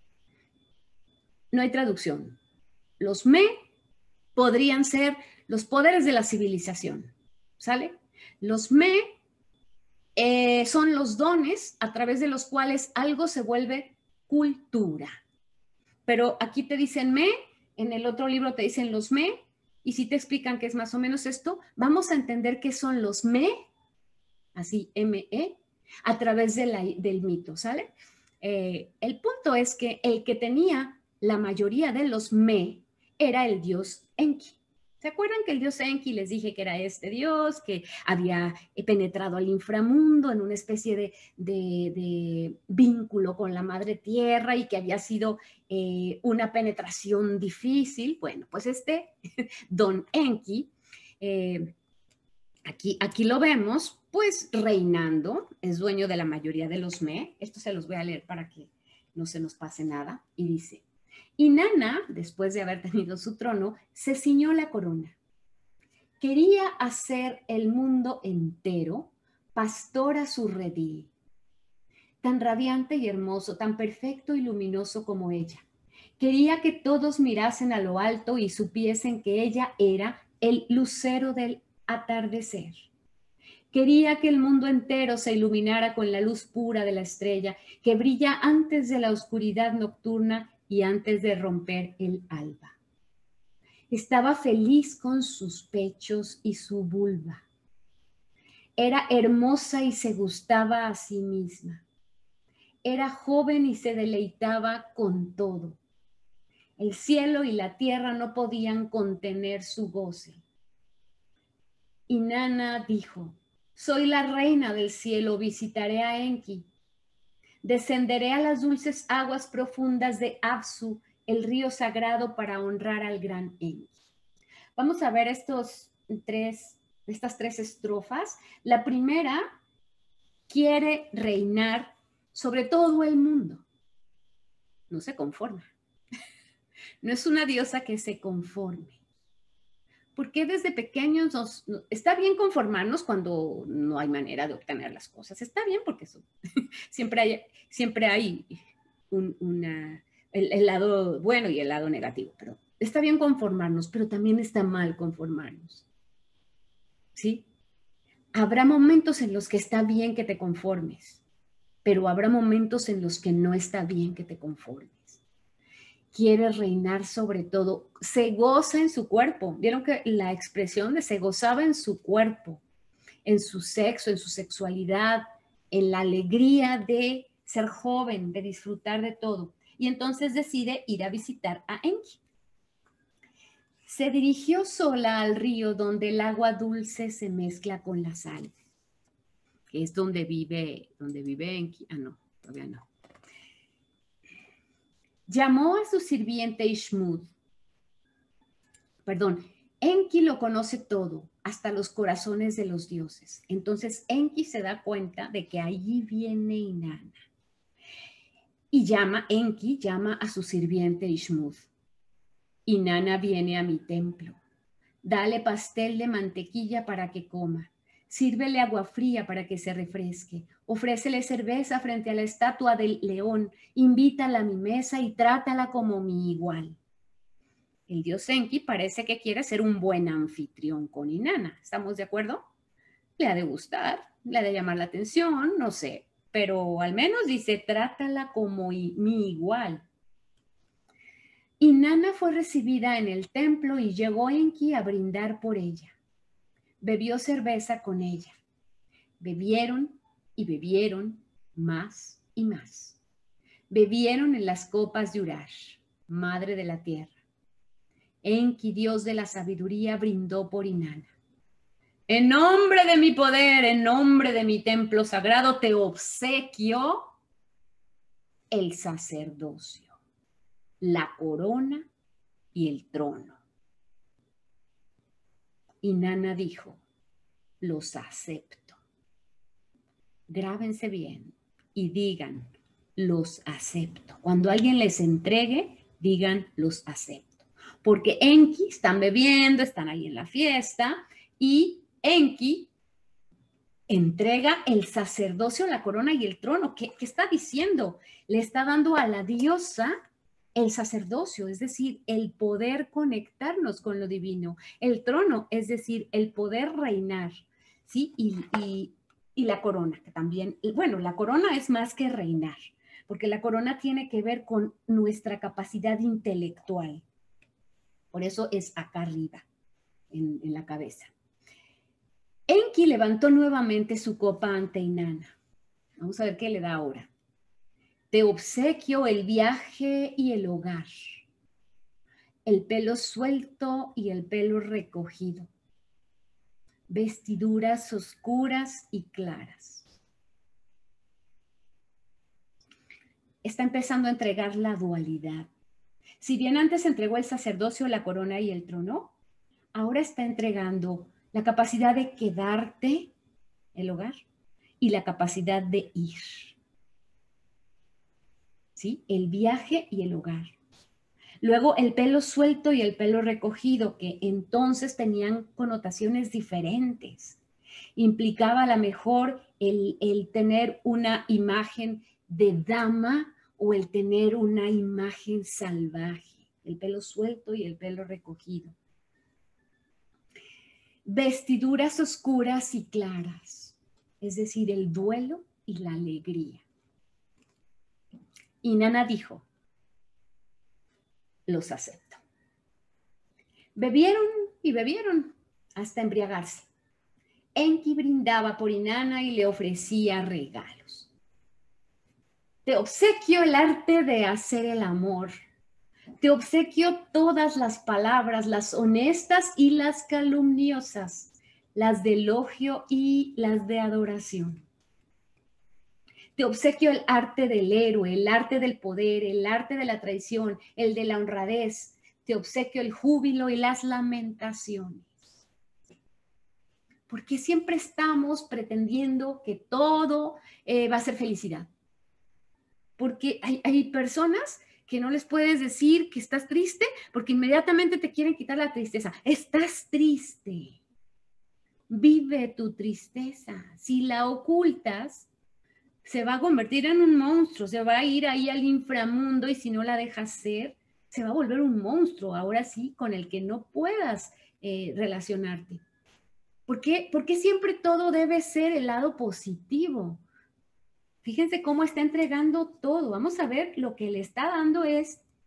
no hay traducción. Los me podrían ser los poderes de la civilización, ¿sale? Los me eh, son los dones a través de los cuales algo se vuelve cultura. Pero aquí te dicen me, en el otro libro te dicen los me, y si te explican qué es más o menos esto, vamos a entender qué son los me, así M E, a través de la, del mito, ¿sale? Eh, el punto es que el que tenía la mayoría de los me era el dios Enki. ¿Se acuerdan que el dios Enki, les dije que era este dios, que había penetrado al inframundo en una especie de, de, de vínculo con la madre tierra y que había sido eh, una penetración difícil? Bueno, pues este don Enki, eh, aquí, aquí lo vemos, pues reinando, es dueño de la mayoría de los me. Esto se los voy a leer para que no se nos pase nada. Y dice: Inanna, después de haber tenido su trono, se ciñó la corona. Quería hacer el mundo entero pastor a su redil, tan radiante y hermoso, tan perfecto y luminoso como ella. Quería que todos mirasen a lo alto y supiesen que ella era el lucero del atardecer. Quería que el mundo entero se iluminara con la luz pura de la estrella que brilla antes de la oscuridad nocturna y antes de romper el alba. Estaba feliz con sus pechos y su vulva. Era hermosa y se gustaba a sí misma. Era joven y se deleitaba con todo. El cielo y la tierra no podían contener su goce. Inanna dijo: soy la reina del cielo, visitaré a Enki. Descenderé a las dulces aguas profundas de Apsu, el río sagrado, para honrar al gran Enki. Vamos a ver estos tres, estas tres estrofas. La primera quiere reinar sobre todo el mundo. No se conforma. No es una diosa que se conforme. Porque desde pequeños nos, está bien conformarnos cuando no hay manera de obtener las cosas. Está bien porque eso, siempre hay, siempre hay un, una, el, el lado bueno y el lado negativo. Pero está bien conformarnos, pero también está mal conformarnos. ¿Sí? Habrá momentos en los que está bien que te conformes, pero habrá momentos en los que no está bien que te conformes. quiere reinar sobre todo, se goza en su cuerpo. Vieron que la expresión de se gozaba en su cuerpo, en su sexo, en su sexualidad, en la alegría de ser joven, de disfrutar de todo. Y entonces decide ir a visitar a Enki. Se dirigió sola al río donde el agua dulce se mezcla con la sal, que es donde vive, donde vive Enki. Ah, no, todavía no. Llamó a su sirviente Ishmud. Perdón, Enki lo conoce todo, hasta los corazones de los dioses. Entonces Enki se da cuenta de que allí viene Inanna. Y llama, Enki llama a su sirviente Ishmud. Inanna viene a mi templo. Dale pastel de mantequilla para que coma. Sírvele agua fría para que se refresque. Ofrécele cerveza frente a la estatua del león. Invítala a mi mesa y trátala como mi igual. El dios Enki parece que quiere ser un buen anfitrión con Inanna. ¿Estamos de acuerdo? Le ha de gustar, le ha de llamar la atención, no sé. Pero al menos dice, trátala como mi igual. Inanna fue recibida en el templo y llegó Enki a brindar por ella. Bebió cerveza con ella. Bebieron y bebieron más y más. Bebieron en las copas de Urash, madre de la tierra. Enki, dios de la sabiduría, brindó por Inanna. En nombre de mi poder, en nombre de mi templo sagrado, te obsequio el sacerdocio, la corona y el trono. Inanna dijo, los acepto. Grábense bien y digan, los acepto. Cuando alguien les entregue, digan, los acepto. Porque Enki, están bebiendo, están ahí en la fiesta, y Enki entrega el sacerdocio, la corona y el trono. ¿Qué, qué está diciendo? Le está dando a la diosa el sacerdocio, es decir, el poder conectarnos con lo divino. El trono, es decir, el poder reinar, ¿sí? Y, y, y la corona, que también, bueno, la corona es más que reinar, porque la corona tiene que ver con nuestra capacidad intelectual. Por eso es acá arriba, en, en la cabeza. Enki levantó nuevamente su copa ante Inanna. Vamos a ver qué le da ahora. Te obsequio el viaje y el hogar, el pelo suelto y el pelo recogido, vestiduras oscuras y claras. Está empezando a entregar la dualidad. Si bien antes entregó el sacerdocio, la corona y el trono, ahora está entregando la capacidad de quedarte, el hogar, y la capacidad de ir. ¿Sí? El viaje y el hogar. Luego el pelo suelto y el pelo recogido, que entonces tenían connotaciones diferentes. Implicaba a lo mejor el, el tener una imagen de dama o el tener una imagen salvaje. El pelo suelto y el pelo recogido. Vestiduras oscuras y claras, es decir, el duelo y la alegría. Inanna dijo, los acepto. Bebieron y bebieron hasta embriagarse. Enki brindaba por Inanna y le ofrecía regalos. Te obsequio el arte de hacer el amor. Te obsequio todas las palabras, las honestas y las calumniosas, las de elogio y las de adoración. Te obsequio el arte del héroe, el arte del poder, el arte de la traición, el de la honradez. Te obsequio el júbilo y las lamentaciones. Porque siempre estamos pretendiendo que todo eh, va a ser felicidad. Porque hay, hay personas que no les puedes decir que estás triste porque inmediatamente te quieren quitar la tristeza. Estás triste. Vive tu tristeza. Si la ocultas, se va a convertir en un monstruo, se va a ir ahí al inframundo y si no la dejas ser, se va a volver un monstruo, ahora sí, con el que no puedas eh, relacionarte. ¿Por qué? Porque siempre todo debe ser el lado positivo. Fíjense cómo está entregando todo. Vamos a ver, lo que le está dando es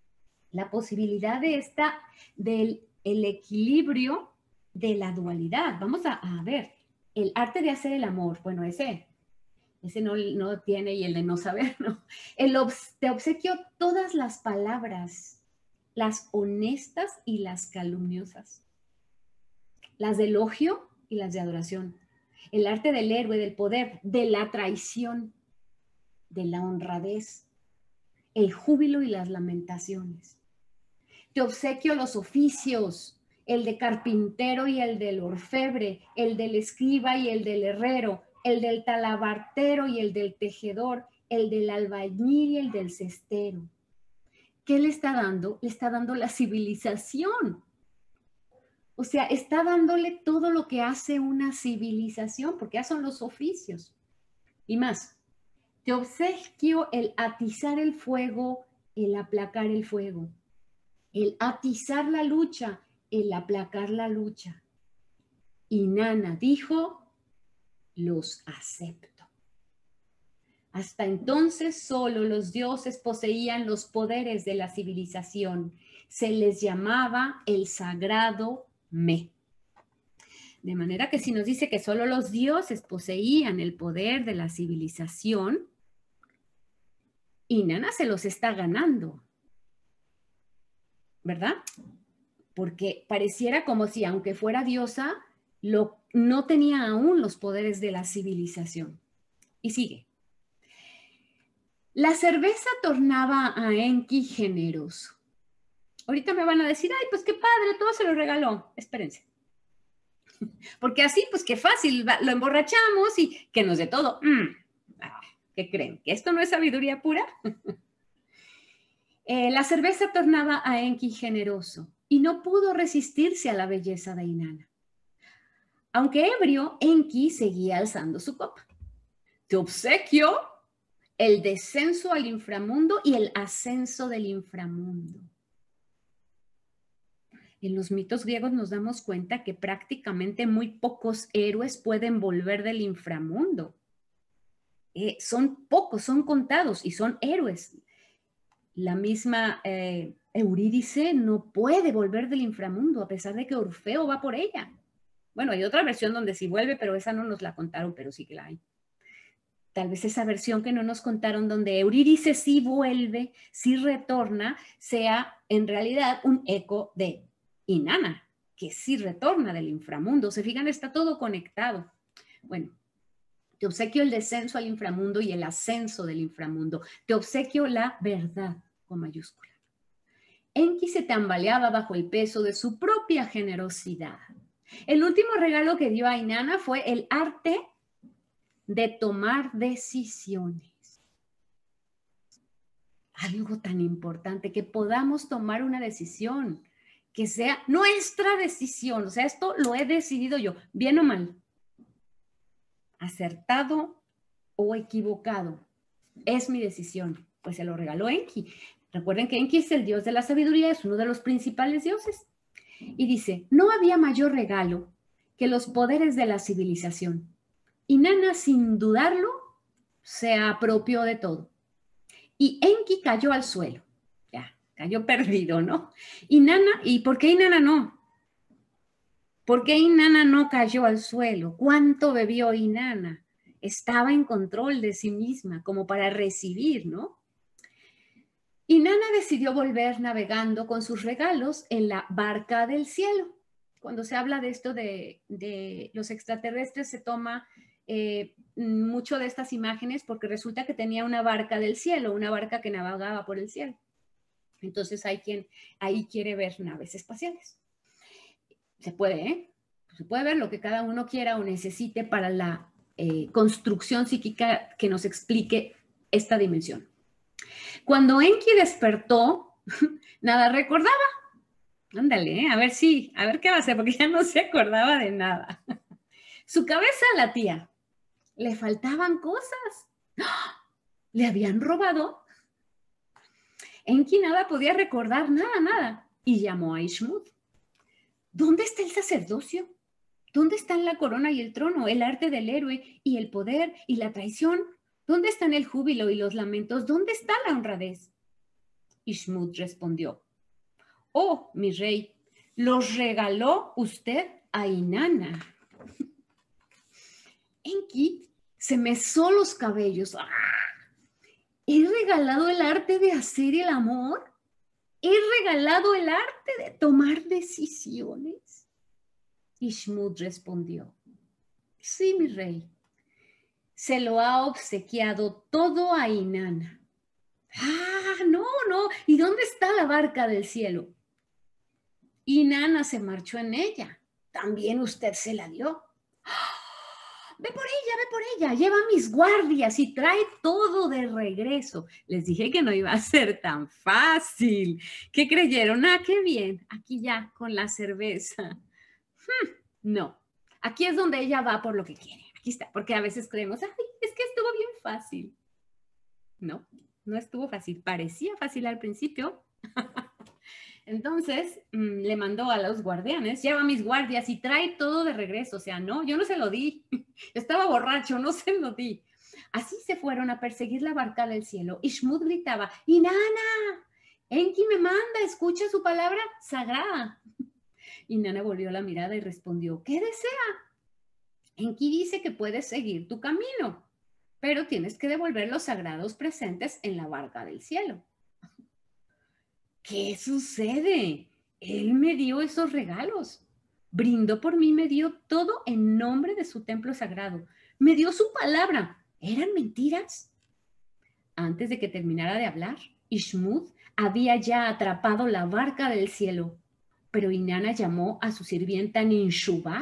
la posibilidad de esta, del el equilibrio de la dualidad. Vamos a, a ver, el arte de hacer el amor, bueno, ese, ese no, no tiene, y el de no saber, ¿no? El obs, te obsequio todas las palabras, las honestas y las calumniosas, las de elogio y las de adoración, el arte del héroe, del poder, de la traición, de la honradez, el júbilo y las lamentaciones. Te obsequio los oficios, el de carpintero y el del orfebre, el del escriba y el del herrero, el del talabartero y el del tejedor, el del albañil y el del cestero. ¿Qué le está dando? Le está dando la civilización. O sea, está dándole todo lo que hace una civilización, porque ya son los oficios. Y más, te obsequio el atizar el fuego, el aplacar el fuego, el atizar la lucha, el aplacar la lucha. Y Inanna dijo, los acepto. Hasta entonces solo los dioses poseían los poderes de la civilización. Se les llamaba el sagrado Me. De manera que si nos dice que solo los dioses poseían el poder de la civilización, Inanna se los está ganando, ¿verdad? Porque pareciera como si, aunque fuera diosa, lo, no tenía aún los poderes de la civilización. Y sigue. La cerveza tornaba a Enki generoso. Ahorita me van a decir, ay, pues qué padre, todo se lo regaló. Espérense. Porque así, pues qué fácil, lo emborrachamos y que nos dé todo. Mm. ¿Qué creen? ¿Que esto no es sabiduría pura? eh, la cerveza tornaba a Enki generoso y no pudo resistirse a la belleza de Inanna. Aunque ebrio, Enki seguía alzando su copa. Te obsequio el descenso al inframundo y el ascenso del inframundo. En los mitos griegos nos damos cuenta que prácticamente muy pocos héroes pueden volver del inframundo. Eh, son pocos, son contados y son héroes. La misma eh, Eurídice no puede volver del inframundo a pesar de que Orfeo va por ella. Bueno, hay otra versión donde sí vuelve, pero esa no nos la contaron, pero sí que la hay. Tal vez esa versión que no nos contaron donde Eurídice sí vuelve, sí retorna, sea en realidad un eco de Inanna, que sí retorna del inframundo. Se fijan, está todo conectado. Bueno, te obsequio el descenso al inframundo y el ascenso del inframundo. Te obsequio la verdad con mayúscula. Enki se tambaleaba bajo el peso de su propia generosidad. El último regalo que dio a Inanna fue el arte de tomar decisiones. Algo tan importante, que podamos tomar una decisión, que sea nuestra decisión. O sea, esto lo he decidido yo, bien o mal, acertado o equivocado. Es mi decisión. Pues se lo regaló Enki. Recuerden que Enki es el dios de la sabiduría, es uno de los principales dioses. Y dice, no había mayor regalo que los poderes de la civilización. Inanna, sin dudarlo, se apropió de todo. Y Enki cayó al suelo. Ya, cayó perdido, ¿no? Inanna, ¿y por qué Inanna no? ¿Por qué Inanna no cayó al suelo? ¿Cuánto bebió Inanna? Estaba en control de sí misma, como para recibir, ¿no? Inanna decidió volver navegando con sus regalos en la barca del cielo. Cuando se habla de esto de, de los extraterrestres, se toma eh, mucho de estas imágenes porque resulta que tenía una barca del cielo, una barca que navegaba por el cielo. Entonces hay quien ahí quiere ver naves espaciales. Se puede, ¿eh? Se puede ver lo que cada uno quiera o necesite para la eh, construcción psíquica que nos explique esta dimensión. Cuando Enki despertó, nada recordaba. Ándale, ¿eh? a ver si, a ver qué va a hacer, porque ya no se acordaba de nada. Su cabeza latía. Le faltaban cosas. ¡Oh! ¿Le habían robado? Enki nada podía recordar, nada, nada. Y llamó a Ishmud. ¿Dónde está el sacerdocio? ¿Dónde están la corona y el trono, el arte del héroe y el poder y la traición? ¿Dónde están el júbilo y los lamentos? ¿Dónde está la honradez? Ishmud respondió, Oh, mi rey, los regaló usted a Inanna. Enki se mesó los cabellos. ¡Ah! ¿He regalado el arte de hacer el amor? ¿He regalado el arte de tomar decisiones? Y Shmud respondió, sí, mi rey, se lo ha obsequiado todo a Inanna. Ah, no, no, ¿y dónde está la barca del cielo? Inanna se marchó en ella, también usted se la dio. Ve por ella, ve por ella, lleva mis guardias y trae todo de regreso. Les dije que no iba a ser tan fácil. ¿Qué creyeron? Ah, qué bien, aquí ya con la cerveza. Hmm, no, aquí es donde ella va por lo que quiere. Aquí está, porque a veces creemos, ay, es que estuvo bien fácil. No, no estuvo fácil. Parecía fácil al principio. Entonces mmm, le mandó a los guardianes, lleva a mis guardias y trae todo de regreso. O sea, no, yo no se lo di. Estaba borracho, no se lo di. Así se fueron a perseguir la barca del cielo. Y Shmud gritaba, Inanna, Enki me manda, escucha su palabra sagrada. Inanna volvió la mirada y respondió, ¿qué desea? Enki dice que puedes seguir tu camino, pero tienes que devolver los sagrados presentes en la barca del cielo. ¿Qué sucede? Él me dio esos regalos. Brindó por mí, me dio todo en nombre de su templo sagrado. Me dio su palabra. ¿Eran mentiras? Antes de que terminara de hablar, Shmud había ya atrapado la barca del cielo. Pero Inanna llamó a su sirvienta Ninshubar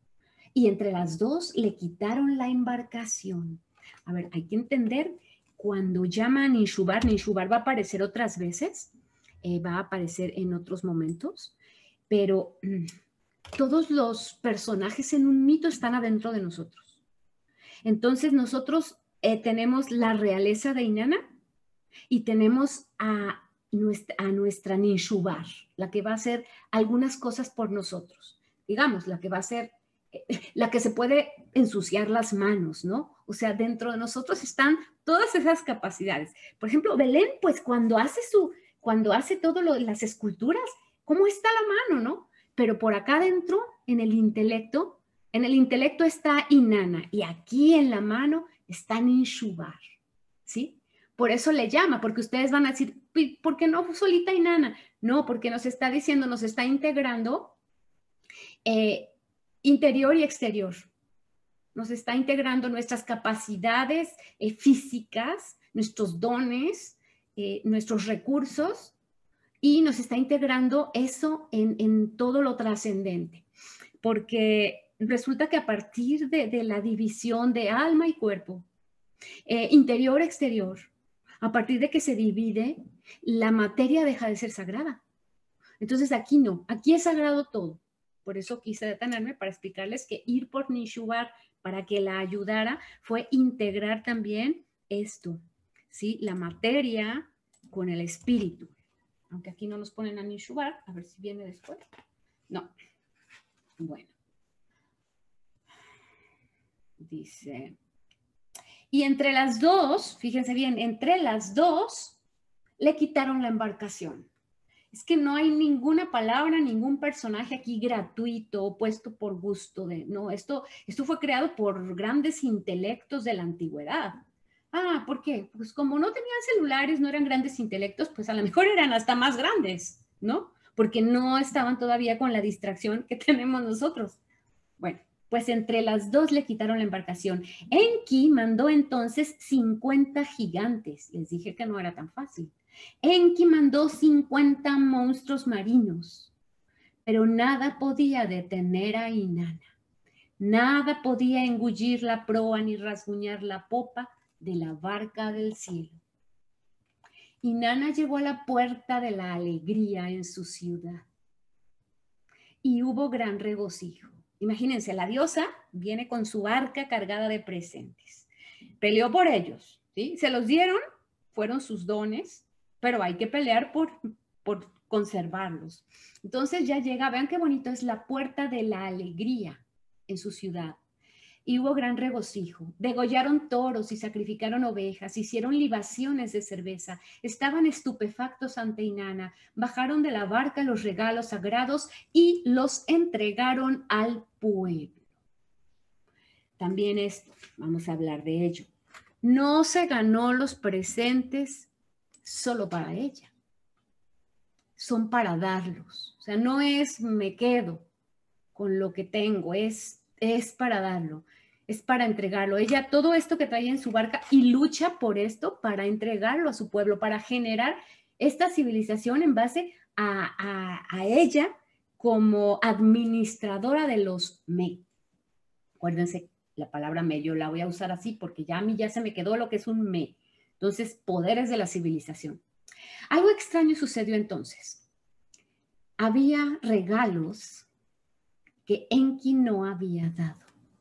y entre las dos le quitaron la embarcación. A ver, hay que entender, cuando llama a Ninshubar, Ninshubar va a aparecer otras veces. Eh, va a aparecer en otros momentos, pero mmm, todos los personajes en un mito están adentro de nosotros. Entonces nosotros eh, tenemos la realeza de Inanna y tenemos a nuestra, a nuestra Ninshubar, la que va a hacer algunas cosas por nosotros. Digamos, la que va a hacer, eh, la que se puede ensuciar las manos, ¿no? O sea, dentro de nosotros están todas esas capacidades. Por ejemplo, Belén, pues cuando hace su... Cuando hace todo lo de las esculturas, ¿cómo está la mano, no? Pero por acá adentro, en el intelecto, en el intelecto está Inanna y aquí en la mano está Ninshubar, ¿sí? Por eso le llama, porque ustedes van a decir, ¿por qué no solita Inanna? No, porque nos está diciendo, nos está integrando eh, interior y exterior. Nos está integrando nuestras capacidades eh, físicas, nuestros dones, Eh, nuestros recursos y nos está integrando eso en, en todo lo trascendente. Porque resulta que a partir de, de la división de alma y cuerpo, eh, interior-exterior, a partir de que se divide, la materia deja de ser sagrada. Entonces aquí no, aquí es sagrado todo. Por eso quise detenerme para explicarles que ir por Ninshubar para que la ayudara fue integrar también esto. ¿Sí? La materia con el espíritu. Aunque aquí no nos ponen a Ninshubar, a ver si viene después. No. Bueno. Dice. Y entre las dos, fíjense bien, entre las dos le quitaron la embarcación. Es que no hay ninguna palabra, ningún personaje aquí gratuito, puesto por gusto de, no, esto, esto fue creado por grandes intelectos de la antigüedad. Ah, ¿por qué? Pues como no tenían celulares, no eran grandes intelectos, pues a lo mejor eran hasta más grandes, ¿no? Porque no estaban todavía con la distracción que tenemos nosotros. Bueno, pues entre las dos le quitaron la embarcación. Enki mandó entonces cincuenta gigantes. Les dije que no era tan fácil. Enki mandó cincuenta monstruos marinos, pero nada podía detener a Inanna. Nada podía engullir la proa ni rasguñar la popa de la barca del cielo. Inanna llegó a la puerta de la alegría en su ciudad y hubo gran regocijo. Imagínense, la diosa viene con su barca cargada de presentes. Peleó por ellos, ¿sí? Se los dieron, fueron sus dones, pero hay que pelear por, por conservarlos. Entonces ya llega, vean qué bonito, es la puerta de la alegría en su ciudad. y hubo gran regocijo. Degollaron toros y sacrificaron ovejas, hicieron libaciones de cerveza, estaban estupefactos ante Inanna, bajaron de la barca los regalos sagrados y los entregaron al pueblo. También esto, vamos a hablar de ello. No se ganó los presentes solo para ella, son para darlos. O sea, no es me quedo con lo que tengo, es, es para darlo, es para entregarlo. Ella todo esto que trae en su barca y lucha por esto para entregarlo a su pueblo, para generar esta civilización en base a, a, a ella como administradora de los me. Acuérdense, la palabra me yo la voy a usar así porque ya a mí ya se me quedó lo que es un me. Entonces, poderes de la civilización. Algo extraño sucedió entonces. Había regalos que Enki no había dado.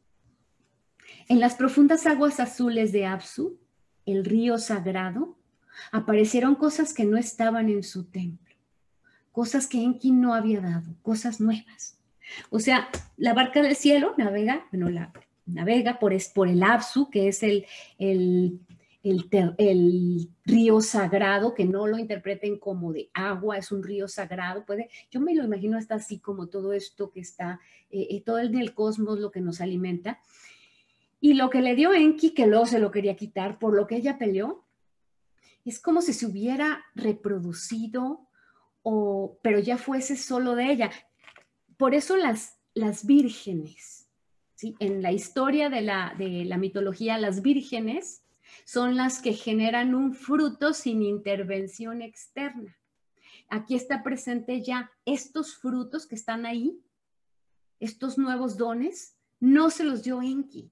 En las profundas aguas azules de Apsu, el río sagrado, aparecieron cosas que no estaban en su templo, cosas que Enki no había dado, cosas nuevas. O sea, la barca del cielo navega, bueno, la, navega por, es, por el Apsu, que es el, el, el, ter, el río sagrado, que no lo interpreten como de agua, es un río sagrado. Puede, yo me lo imagino hasta así como todo esto que está, eh, todo en el cosmos, lo que nos alimenta. Y lo que le dio Enki, que luego se lo quería quitar, por lo que ella peleó, es como si se hubiera reproducido, o, pero ya fuese solo de ella. Por eso las, las vírgenes, ¿sí? En la historia de la, de la mitología, las vírgenes son las que generan un fruto sin intervención externa. Aquí está presente ya estos frutos que están ahí, estos nuevos dones, no se los dio Enki.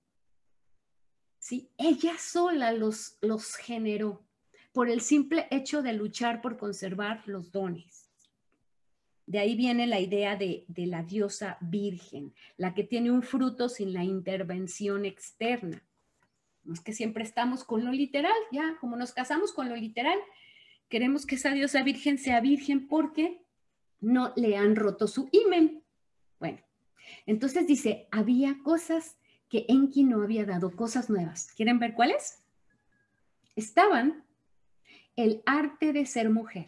¿Sí? Ella sola los, los generó por el simple hecho de luchar por conservar los dones. De ahí viene la idea de, de la diosa virgen, la que tiene un fruto sin la intervención externa. No es que siempre estamos con lo literal, ya como nos casamos con lo literal, queremos que esa diosa virgen sea virgen porque no le han roto su himen. Bueno, entonces dice, había cosas que Enki no había dado, cosas nuevas. ¿Quieren ver cuáles? Estaban el arte de ser mujer,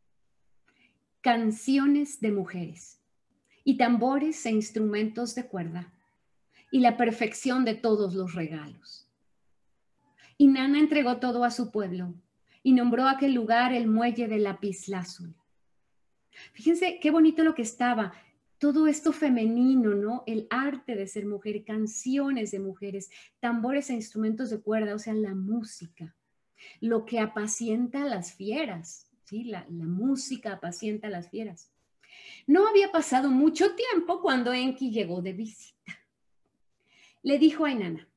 canciones de mujeres y tambores e instrumentos de cuerda y la perfección de todos los regalos. Inanna entregó todo a su pueblo y nombró a aquel lugar el muelle de lapislázuli. Fíjense qué bonito lo que estaba. Todo esto femenino, ¿no? El arte de ser mujer, canciones de mujeres, tambores e instrumentos de cuerda, o sea, la música. Lo que apacienta a las fieras, ¿sí? La, la música apacienta a las fieras. No había pasado mucho tiempo cuando Enki llegó de visita. Le dijo a Inanna,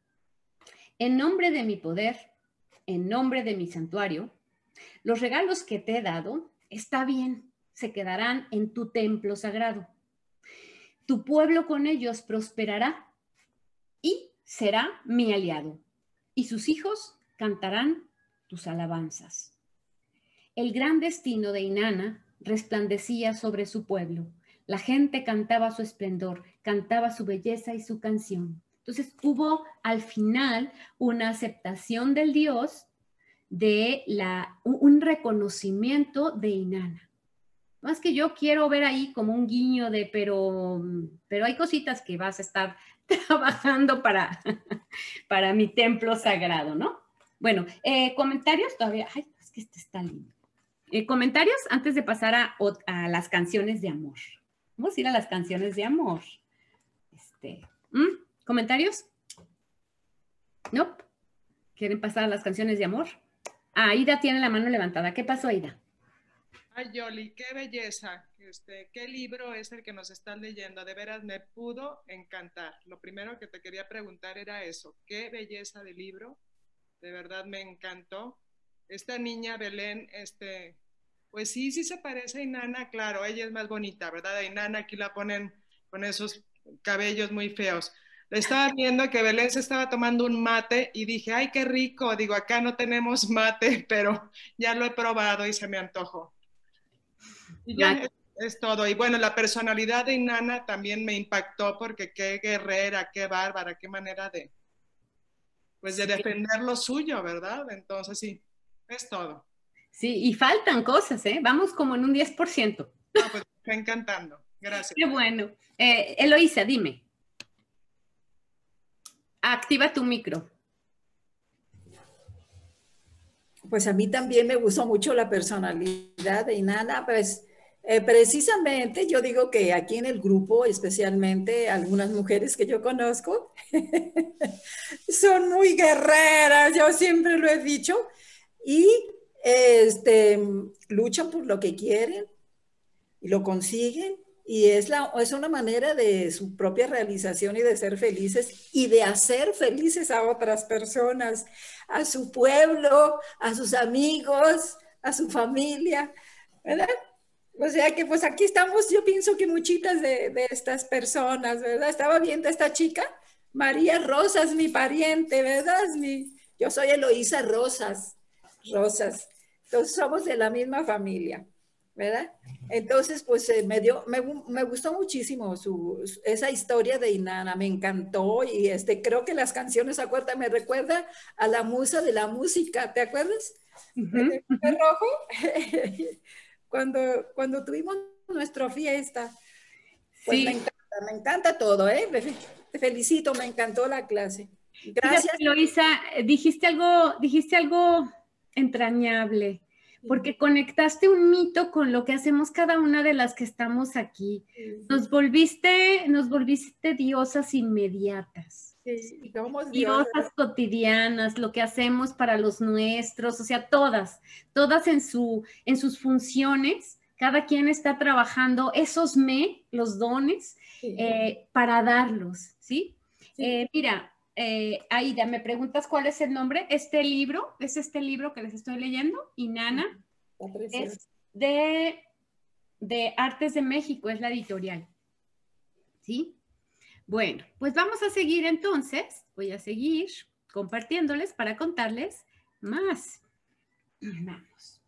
en nombre de mi poder, en nombre de mi santuario, los regalos que te he dado, está bien. Se quedarán en tu templo sagrado. Tu pueblo con ellos prosperará y será mi aliado. Y sus hijos cantarán tus alabanzas. El gran destino de Inanna resplandecía sobre su pueblo. La gente cantaba su esplendor, cantaba su belleza y su canción. Entonces hubo al final una aceptación del dios de la, un reconocimiento de Inanna. Más que yo quiero ver ahí como un guiño de, pero, pero hay cositas que vas a estar trabajando para, para mi templo sagrado, ¿no? Bueno, eh, comentarios todavía, ay, es que este está lindo. Eh, comentarios antes de pasar a, a las canciones de amor. Vamos a ir a las canciones de amor. Este, ¿mm? ¿Comentarios? ¿No? ¿Quieren pasar a las canciones de amor? Ah, Aida tiene la mano levantada. ¿Qué pasó, Aida? Ay, Yoli, qué belleza. Este, ¿qué libro es el que nos estás leyendo? De veras me pudo encantar. Lo primero que te quería preguntar era eso. Qué belleza de libro. De verdad me encantó. Esta niña Belén, este, pues sí, sí se parece a Inanna, claro, ella es más bonita, ¿verdad? A Inanna aquí la ponen con esos cabellos muy feos. Le estaba viendo que Belén se estaba tomando un mate y dije, ay, qué rico. Digo, acá no tenemos mate, pero ya lo he probado y se me antojó. Y ya, Es todo. Y bueno, la personalidad de Inanna también me impactó porque qué guerrera, qué bárbara, qué manera de, pues de defender lo suyo, ¿verdad? Entonces sí, es todo. Sí, y faltan cosas, ¿eh? Vamos como en un diez por ciento. No, pues me está encantando. Gracias. Qué bueno. Eh, Eloísa, dime. Activa tu micro. Pues a mí también me gustó mucho la personalidad de Inanna, pues eh, precisamente yo digo que aquí en el grupo, especialmente algunas mujeres que yo conozco, son muy guerreras, yo siempre lo he dicho, y este, luchan por lo que quieren y lo consiguen, y es, la, es una manera de su propia realización y de ser felices y de hacer felices a otras personas, a su pueblo, a sus amigos, a su familia, ¿verdad? O sea que pues aquí estamos, yo pienso que muchitas de, de estas personas, ¿verdad? Estaba viendo a esta chica, María Rosas, mi pariente, ¿verdad? Mi, yo soy Eloísa Rosas, Rosas, entonces somos de la misma familia, ¿verdad? Entonces, pues eh, me, dio, me, me gustó muchísimo su, esa historia de Inanna, me encantó y este, creo que las canciones, acuerda, me recuerda a la musa de la música, ¿te acuerdas? Uh-huh, ¿El uh-huh. rojo? cuando, cuando tuvimos nuestra fiesta, pues sí. me encanta, me encanta todo, ¿eh? Te felicito, me encantó la clase. Gracias. Fíjate, Eloísa, dijiste algo, dijiste algo entrañable, porque conectaste un mito con lo que hacemos cada una de las que estamos aquí. Nos volviste, nos volviste diosas inmediatas. Sí, somos diosas. diosas cotidianas, lo que hacemos para los nuestros, o sea, todas, todas en, su, en sus funciones, cada quien está trabajando esos me, los dones, sí. eh, para darlos, ¿sí? sí. Eh, mira, Eh, Aida, me preguntas cuál es el nombre. Este libro, es este libro que les estoy leyendo, Inanna, es de, de Artes de México, es la editorial. ¿Sí? Bueno, pues vamos a seguir entonces. Voy a seguir compartiéndoles para contarles más. Vamos.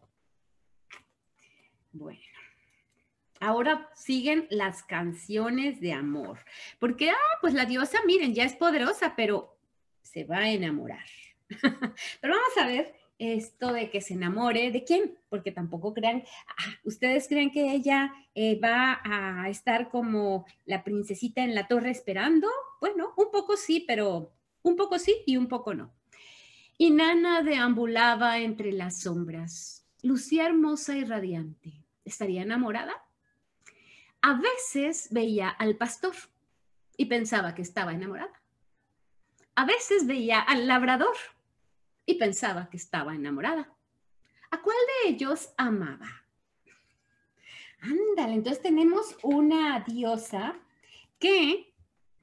Bueno. Ahora siguen las canciones de amor. Porque, ah, pues la diosa, miren, ya es poderosa, pero se va a enamorar. Pero vamos a ver esto de que se enamore. ¿De quién? Porque tampoco crean, ah, ¿ustedes creen que ella eh, va a estar como la princesita en la torre esperando? Bueno, un poco sí, pero un poco sí y un poco no. Inanna deambulaba entre las sombras. Lucía hermosa y radiante. ¿Estaría enamorada? A veces veía al pastor y pensaba que estaba enamorada. A veces veía al labrador y pensaba que estaba enamorada. ¿A cuál de ellos amaba? Ándale, entonces tenemos una diosa que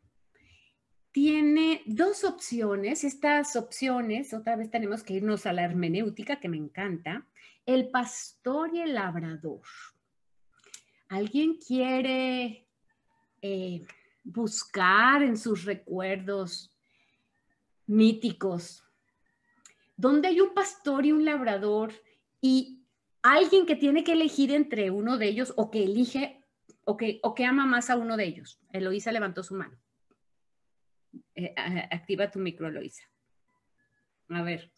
tiene dos opciones. Estas opciones, otra vez tenemos que irnos a la hermenéutica, que me encanta. El pastor y el labrador. ¿Alguien quiere eh, buscar en sus recuerdos míticos donde hay un pastor y un labrador y alguien que tiene que elegir entre uno de ellos o que elige o que, o que ama más a uno de ellos? Eloísa levantó su mano. Eh, activa tu micro, Eloísa. A ver.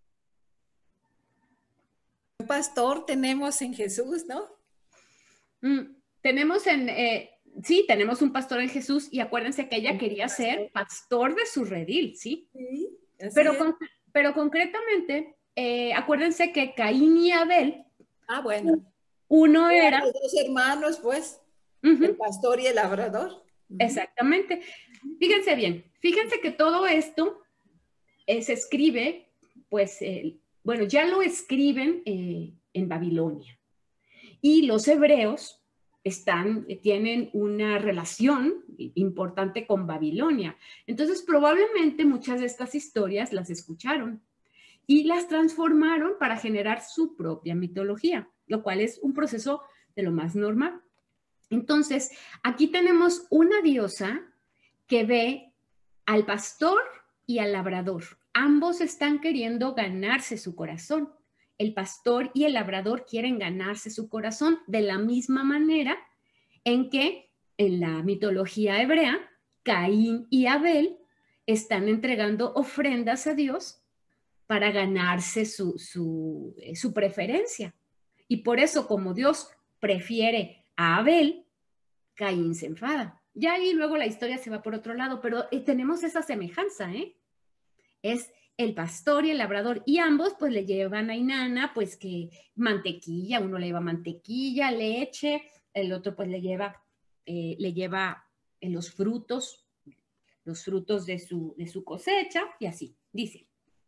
Un pastor tenemos en Jesús, ¿no? Mm, tenemos en, eh, sí, tenemos un pastor en Jesús y acuérdense que ella quería ser pastor de su redil, ¿sí? Sí, pero, con, pero concretamente, eh, acuérdense que Caín y Abel, ah, bueno. uno era... Los dos hermanos, pues, uh-huh. el pastor y el labrador. Uh-huh. Exactamente. Fíjense bien, fíjense que todo esto eh, se escribe, pues, eh, bueno, ya lo escriben eh, en Babilonia. Y los hebreos están, tienen una relación importante con Babilonia. Entonces, probablemente muchas de estas historias las escucharon y las transformaron para generar su propia mitología, lo cual es un proceso de lo más normal. Entonces, aquí tenemos una diosa que ve al pastor y al labrador. Ambos están queriendo ganarse su corazón el pastor y el labrador quieren ganarse su corazón de la misma manera en que en la mitología hebrea, Caín y Abel están entregando ofrendas a Dios para ganarse su, su, su preferencia. Y por eso, como Dios prefiere a Abel, Caín se enfada. Ya ahí luego la historia se va por otro lado, pero eh, tenemos esa semejanza, ¿eh? Es el pastor y el labrador, y ambos pues le llevan a Inanna pues que mantequilla, uno le lleva mantequilla, leche, el otro pues le lleva, eh, le lleva eh, los frutos, los frutos de su, de su cosecha, y así, dice.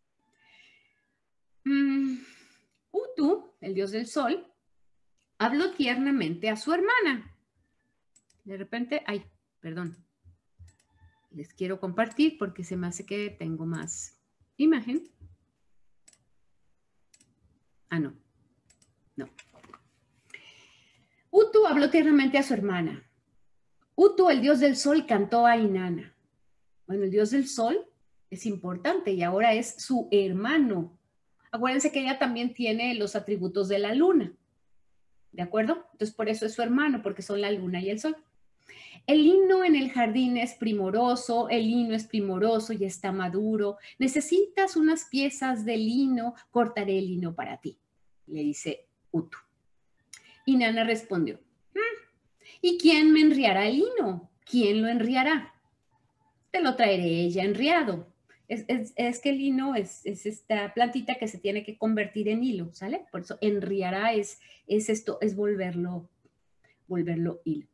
Mm, Utu, el dios del sol, habló tiernamente a su hermana. De repente, ay, perdón, les quiero compartir porque se me hace que tengo más imagen. Ah, no, no. Utu habló tiernamente a su hermana. Utu, el dios del sol, cantó a Inanna. Bueno, el dios del sol es importante y ahora es su hermano. Acuérdense que ella también tiene los atributos de la luna. ¿De acuerdo? Entonces, por eso es su hermano, porque son la luna y el sol. El lino en el jardín es primoroso, el lino es primoroso y está maduro. Necesitas unas piezas de lino, cortaré el lino para ti, le dice Utu. Inanna respondió, ¿y quién me enriará el lino? ¿Quién lo enriará? Te lo traeré ella enriado. Es, es, es que el lino es, es esta plantita que se tiene que convertir en hilo, ¿sale? Por eso enriará es, es esto, es volverlo, volverlo hilo.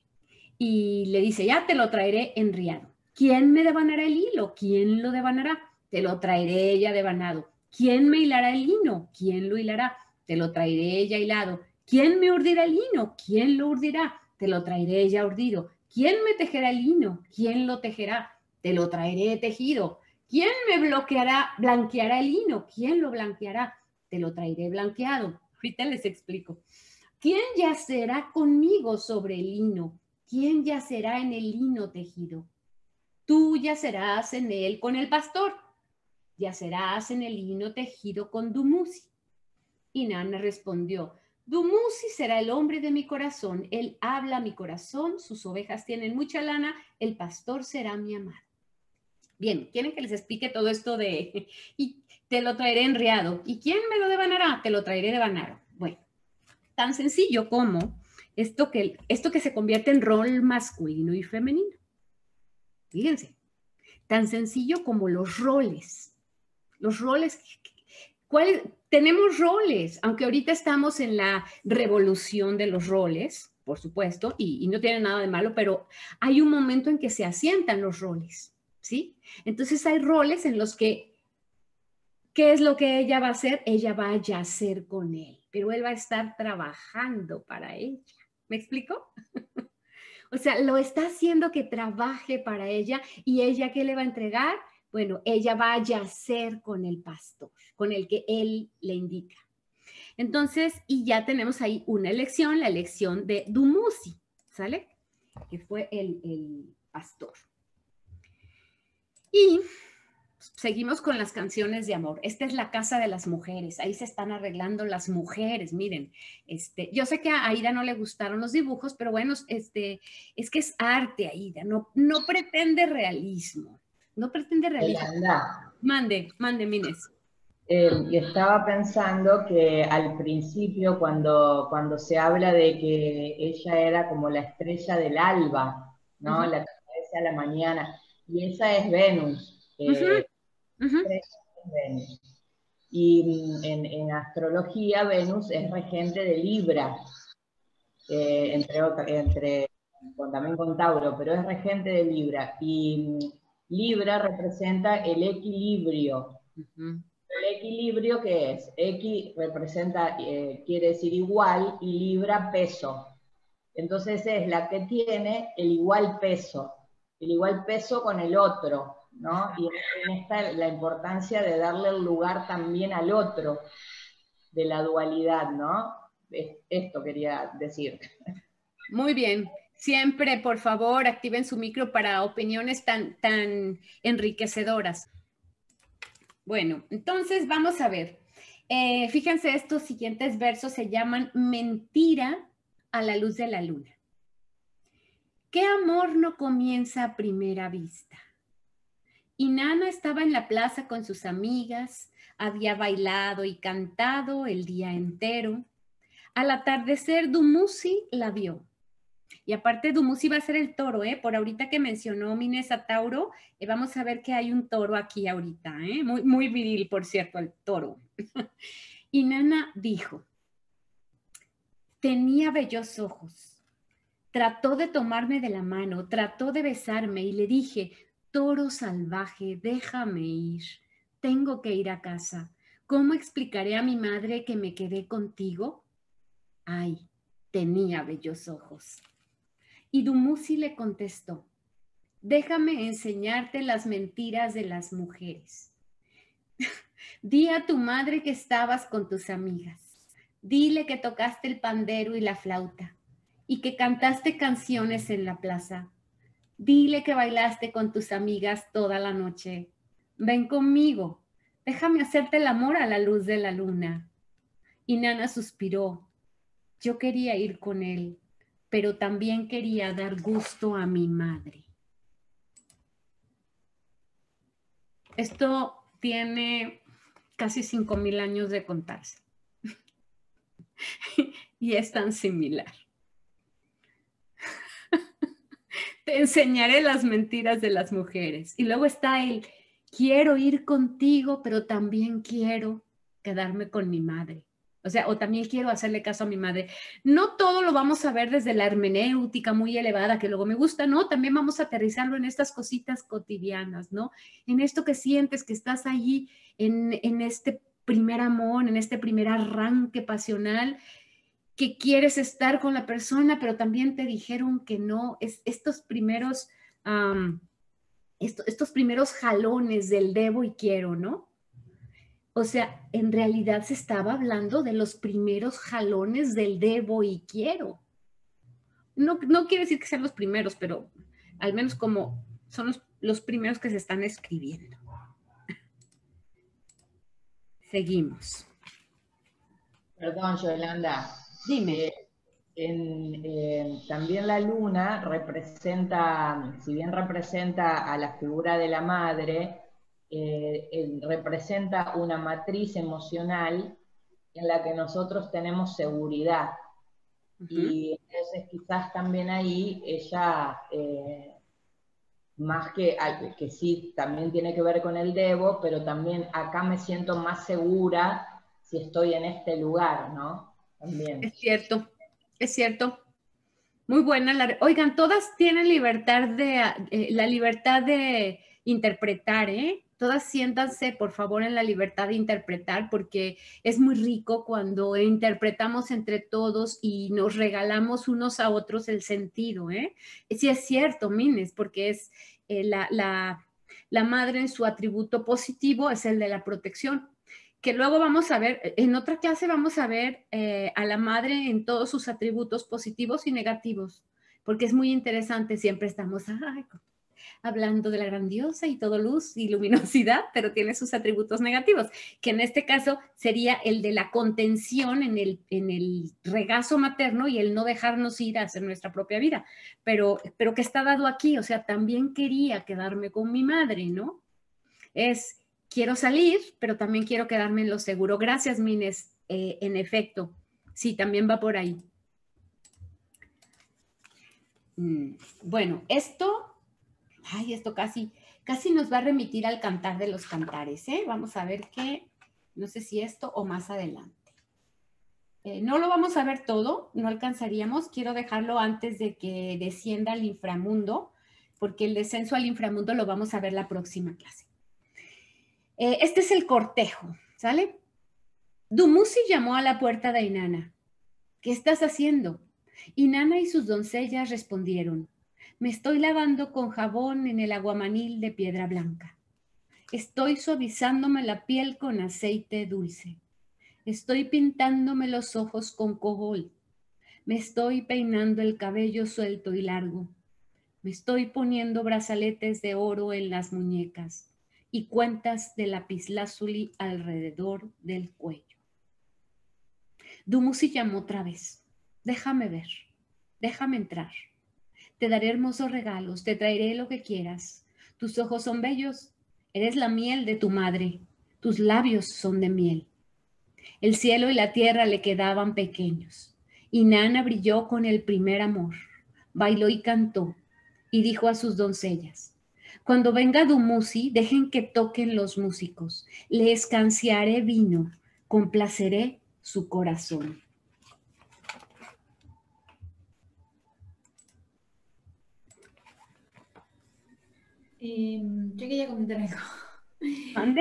Y le dice, ya te lo traeré enriado. ¿Quién me devanará el hilo? ¿Quién lo devanará? Te lo traeré ella devanado. ¿Quién me hilará el lino? ¿Quién lo hilará? Te lo traeré ella hilado. ¿Quién me urdirá el lino? ¿Quién lo urdirá? Te lo traeré ella urdido. ¿Quién me tejerá el lino? ¿Quién lo tejerá? Te lo traeré tejido. ¿Quién me bloqueará, blanqueará el lino? ¿Quién lo blanqueará? Te lo traeré blanqueado. Ahorita les explico. ¿Quién yacerá conmigo sobre el lino? ¿Quién yacerá en el lino tejido? Tú yacerás en él con el pastor. Yacerás en el lino tejido con Dumuzi. Inanna respondió, Dumuzi será el hombre de mi corazón. Él habla a mi corazón, sus ovejas tienen mucha lana, el pastor será mi amado. Bien, ¿quieren que les explique todo esto de, y te lo traeré enriado? ¿Y quién me lo devanará? Te lo traeré devanado. Bueno, tan sencillo como esto que, esto que se convierte en rol masculino y femenino. Fíjense, tan sencillo como los roles. Los roles, ¿cuáles? Tenemos roles, aunque ahorita estamos en la revolución de los roles, por supuesto, y, y no tiene nada de malo, pero hay un momento en que se asientan los roles. ¿Sí? Entonces hay roles en los que, ¿qué es lo que ella va a hacer? Ella va a yacer con él, pero él va a estar trabajando para ella. ¿Me explico? O sea, lo está haciendo que trabaje para ella y ella, ¿qué le va a entregar? Bueno, ella va a yacer con el pastor, con el que él le indica. Entonces, y ya tenemos ahí una elección, la elección de Dumuzi, ¿sale? Que fue el, el pastor. Y seguimos con las canciones de amor. Esta es la casa de las mujeres. Ahí se están arreglando las mujeres. Miren, este, yo sé que a Aida no le gustaron los dibujos, pero bueno, este, es que es arte, Aida. No, no pretende realismo. No pretende realismo. Yolanda, Mande, mande, Mines. eh, estaba pensando que al principio, cuando, cuando se habla de que ella era como la estrella del alba, ¿no? Uh-huh. La que aparece a la mañana. Y esa es Venus. Eh, uh-huh. Uh-huh. Es Venus. Y en, en astrología, Venus es regente de Libra, eh, entre otras, entre, con, también con Tauro, pero es regente de Libra. Y Libra representa el equilibrio. Uh-huh. El equilibrio, ¿qué es? X representa, eh, quiere decir igual, y Libra peso. Entonces es la que tiene el igual peso. El igual peso con el otro, ¿no? Y en esta la importancia de darle el lugar también al otro, de la dualidad, ¿no? Esto quería decir. Muy bien. Siempre, por favor, activen su micro para opiniones tan, tan enriquecedoras. Bueno, entonces vamos a ver. Eh, fíjense, estos siguientes versos se llaman Mentira a la luz de la luna. ¿Qué amor no comienza a primera vista? Inanna estaba en la plaza con sus amigas, había bailado y cantado el día entero. Al atardecer, Dumuzi la vio. Y aparte, Dumuzi va a ser el toro, ¿eh? Por ahorita que mencionó Mines a Tauro, eh, vamos a ver que hay un toro aquí ahorita, ¿eh? Muy, muy viril, por cierto, el toro. Inanna dijo, tenía bellos ojos. Trató de tomarme de la mano, trató de besarme y le dije, toro salvaje, déjame ir. Tengo que ir a casa. ¿Cómo explicaré a mi madre que me quedé contigo? Ay, tenía bellos ojos. Y Dumuzi le contestó, déjame enseñarte las mentiras de las mujeres. Di a tu madre que estabas con tus amigas. Dile que tocaste el pandero y la flauta y que cantaste canciones en la plaza. Dile que bailaste con tus amigas toda la noche. Ven conmigo, déjame hacerte el amor a la luz de la luna. Inanna suspiró. Yo quería ir con él, pero también quería dar gusto a mi madre. Esto tiene casi cinco mil años de contarse. Y es tan similar. Te enseñaré las mentiras de las mujeres. Y luego está el, quiero ir contigo, pero también quiero quedarme con mi madre. O sea, o también quiero hacerle caso a mi madre. No todo lo vamos a ver desde la hermenéutica muy elevada, que luego me gusta, ¿no? También vamos a aterrizarlo en estas cositas cotidianas, ¿no? En esto que sientes que estás allí, en, en este primer amor, en este primer arranque pasional, que quieres estar con la persona, pero también te dijeron que no. Es, estos primeros, um, esto, estos primeros jalones del debo y quiero, ¿no? O sea, en realidad se estaba hablando de los primeros jalones del debo y quiero. No, no quiere decir que sean los primeros, pero al menos como son los, los primeros que se están escribiendo. Seguimos. Perdón, Yolanda. Dime. Eh, en, eh, también la luna representa, si bien representa a la figura de la madre, eh, eh, representa una matriz emocional en la que nosotros tenemos seguridad. Uh-huh. Y entonces quizás también ahí ella, eh, más que, que sí, también tiene que ver con el debo, pero también acá me siento más segura si estoy en este lugar, ¿no? También. Es cierto, es cierto. Muy buena. La, oigan, todas tienen libertad de, eh, la libertad de interpretar, ¿eh? Todas siéntanse, por favor, en la libertad de interpretar, porque es muy rico cuando interpretamos entre todos y nos regalamos unos a otros el sentido, ¿eh? Sí es cierto, Mines, porque es eh, la, la, la madre en su atributo positivo es el de la protección, que luego vamos a ver, en otra clase vamos a ver eh, a la madre en todos sus atributos positivos y negativos, porque es muy interesante, siempre estamos ay, hablando de la grandiosa y todo luz y luminosidad, pero tiene sus atributos negativos, que en este caso sería el de la contención en el, en el regazo materno y el no dejarnos ir a hacer nuestra propia vida, pero, pero que está dado aquí, o sea, también quería quedarme con mi madre, ¿no? Es... Quiero salir, pero también quiero quedarme en lo seguro. Gracias, Mines. Eh, en efecto, sí, también va por ahí. Mm, bueno, esto, ay, esto casi, casi nos va a remitir al cantar de los cantares, ¿eh? Vamos a ver qué, no sé si esto o más adelante. Eh, no lo vamos a ver todo, no alcanzaríamos. Quiero dejarlo antes de que descienda al inframundo, porque el descenso al inframundo lo vamos a ver la próxima clase. Eh, este es el cortejo, ¿sale? Dumuzi llamó a la puerta de Inanna. ¿Qué estás haciendo? Inanna y sus doncellas respondieron. Me estoy lavando con jabón en el aguamanil de piedra blanca. Estoy suavizándome la piel con aceite dulce. Estoy pintándome los ojos con cojol. Me estoy peinando el cabello suelto y largo. Me estoy poniendo brazaletes de oro en las muñecas y cuentas de lapislázuli alrededor del cuello. Dumuzi llamó otra vez. Déjame ver, déjame entrar. Te daré hermosos regalos, te traeré lo que quieras. Tus ojos son bellos, eres la miel de tu madre, tus labios son de miel. El cielo y la tierra le quedaban pequeños. Inanna brilló con el primer amor, bailó y cantó, y dijo a sus doncellas, cuando venga Dumuzi, dejen que toquen los músicos, le escanciaré vino, complaceré su corazón. Eh, yo quería comentar algo. ¿Ande?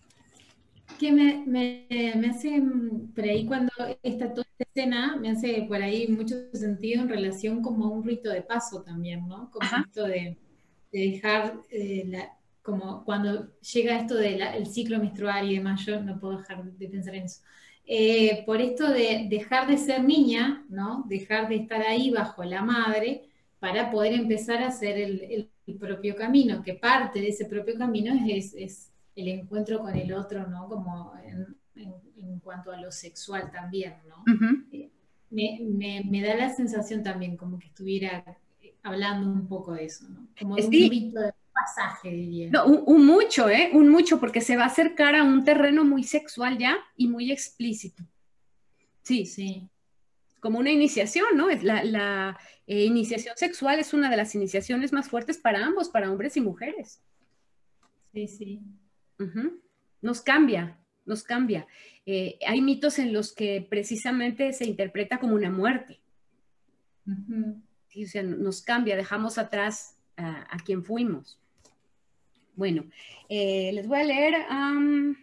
Que me, me, me hace, por ahí cuando está toda esta escena, me hace por ahí mucho sentido en relación como a un rito de paso también, ¿no? Como Ajá. esto de, de dejar, eh, la, como cuando llega esto del ciclo menstrual y demás, yo no puedo dejar de pensar en eso. Eh, por esto de dejar de ser niña, ¿no? Dejar de estar ahí bajo la madre para poder empezar a hacer el, el, el propio camino, que parte de ese propio camino es, es el encuentro con el otro, ¿no? Como en, en, en cuanto a lo sexual también, ¿no? Uh-huh. eh, me, me, me da la sensación también como que estuviera hablando un poco de eso, ¿no? Como de sí. un rito de pasaje, diría. No, un, un mucho, ¿eh? Un mucho, porque se va a acercar a un terreno muy sexual ya y muy explícito. Sí. Sí. Como una iniciación, ¿no? La, la eh, iniciación sexual es una de las iniciaciones más fuertes para ambos, para hombres y mujeres. Sí, sí. Uh-huh. Nos cambia, nos cambia. Eh, hay mitos en los que precisamente se interpreta como una muerte. Uh-huh. Sí, o sea, nos cambia, dejamos atrás a, a quien fuimos. Bueno, eh, les voy a leer. Um,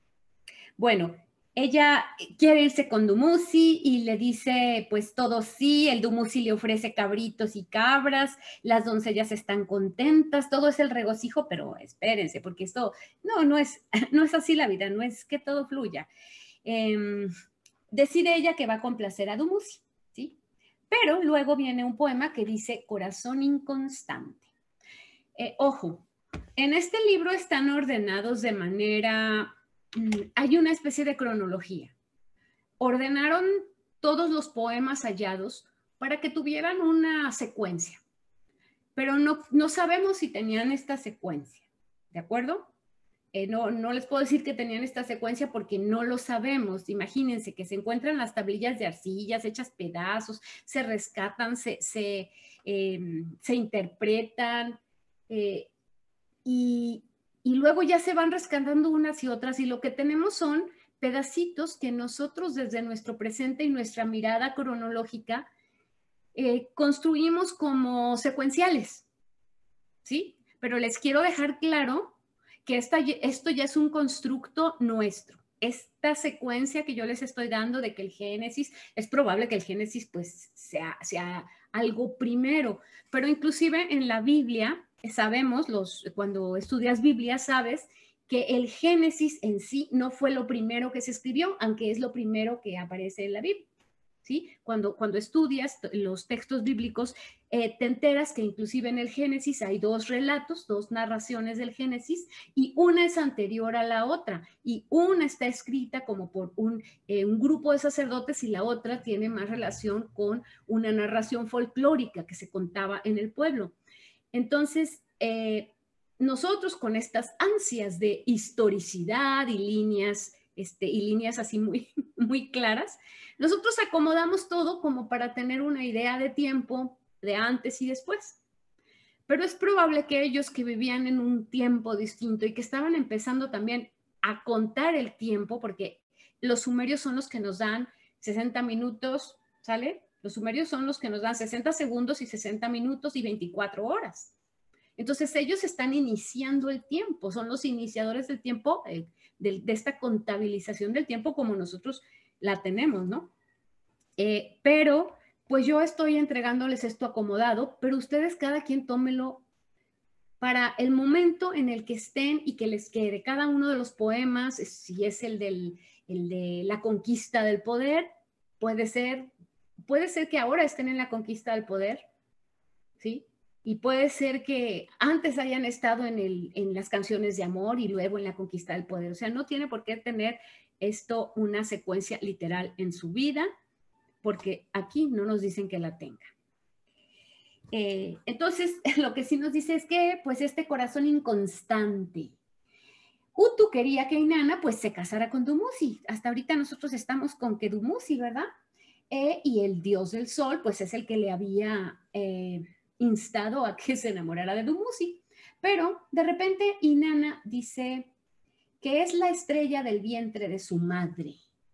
bueno, ella quiere irse con Dumuzi y le dice pues todo sí, el Dumuzi le ofrece cabritos y cabras, las doncellas están contentas, todo es el regocijo, pero espérense, porque esto no, no es, no es así la vida, no es que todo fluya. Eh, decide ella que va a complacer a Dumuzi, ¿sí? Pero luego viene un poema que dice corazón inconstante. Eh, ojo, en este libro están ordenados de manera... Hay una especie de cronología. Ordenaron todos los poemas hallados para que tuvieran una secuencia, pero no, no sabemos si tenían esta secuencia, ¿de acuerdo? Eh, no, no les puedo decir que tenían esta secuencia porque no lo sabemos. Imagínense que se encuentran las tablillas de arcillas hechas pedazos, se rescatan, se, se, eh, se interpretan eh, y... Y luego ya se van rescatando unas y otras y lo que tenemos son pedacitos que nosotros desde nuestro presente y nuestra mirada cronológica eh, construimos como secuenciales, ¿sí? Pero les quiero dejar claro que esta, esto ya es un constructo nuestro. Esta secuencia que yo les estoy dando de que el Génesis, es probable que el Génesis pues sea, sea algo primero, pero inclusive en la Biblia sabemos, los, cuando estudias Biblia, sabes que el Génesis en sí no fue lo primero que se escribió, aunque es lo primero que aparece en la Biblia. ¿Sí? Cuando, cuando estudias los textos bíblicos, eh, te enteras que inclusive en el Génesis hay dos relatos, dos narraciones del Génesis, y una es anterior a la otra, y una está escrita como por un, eh, un grupo de sacerdotes y la otra tiene más relación con una narración folclórica que se contaba en el pueblo. Entonces, eh, nosotros con estas ansias de historicidad y líneas, este, y líneas así muy, muy claras, nosotros acomodamos todo como para tener una idea de tiempo de antes y después. Pero es probable que ellos que vivían en un tiempo distinto y que estaban empezando también a contar el tiempo, porque los sumerios son los que nos dan sesenta minutos, ¿sale? Los sumerios son los que nos dan sesenta segundos y sesenta minutos y veinticuatro horas. Entonces ellos están iniciando el tiempo, son los iniciadores del tiempo, eh, de, de esta contabilización del tiempo como nosotros la tenemos, ¿no? Eh, pero pues yo estoy entregándoles esto acomodado, pero ustedes cada quien tómelo para el momento en el que estén y que les quede cada uno de los poemas, si es el, del, el de la conquista del poder, puede ser, puede ser que ahora estén en la conquista del poder, ¿sí? Y puede ser que antes hayan estado en, el, en las canciones de amor y luego en la conquista del poder. O sea, no tiene por qué tener esto una secuencia literal en su vida, porque aquí no nos dicen que la tenga. Eh, entonces, lo que sí nos dice es que, pues, este corazón inconstante. Utu quería que Inanna, pues, se casara con Dumuzi. Hasta ahorita nosotros estamos con que Dumuzi, ¿verdad? Eh, y el dios del sol, pues, es el que le había eh, instado a que se enamorara de Dumuzi. Pero, de repente, Inanna dice que es la estrella del vientre de su madre.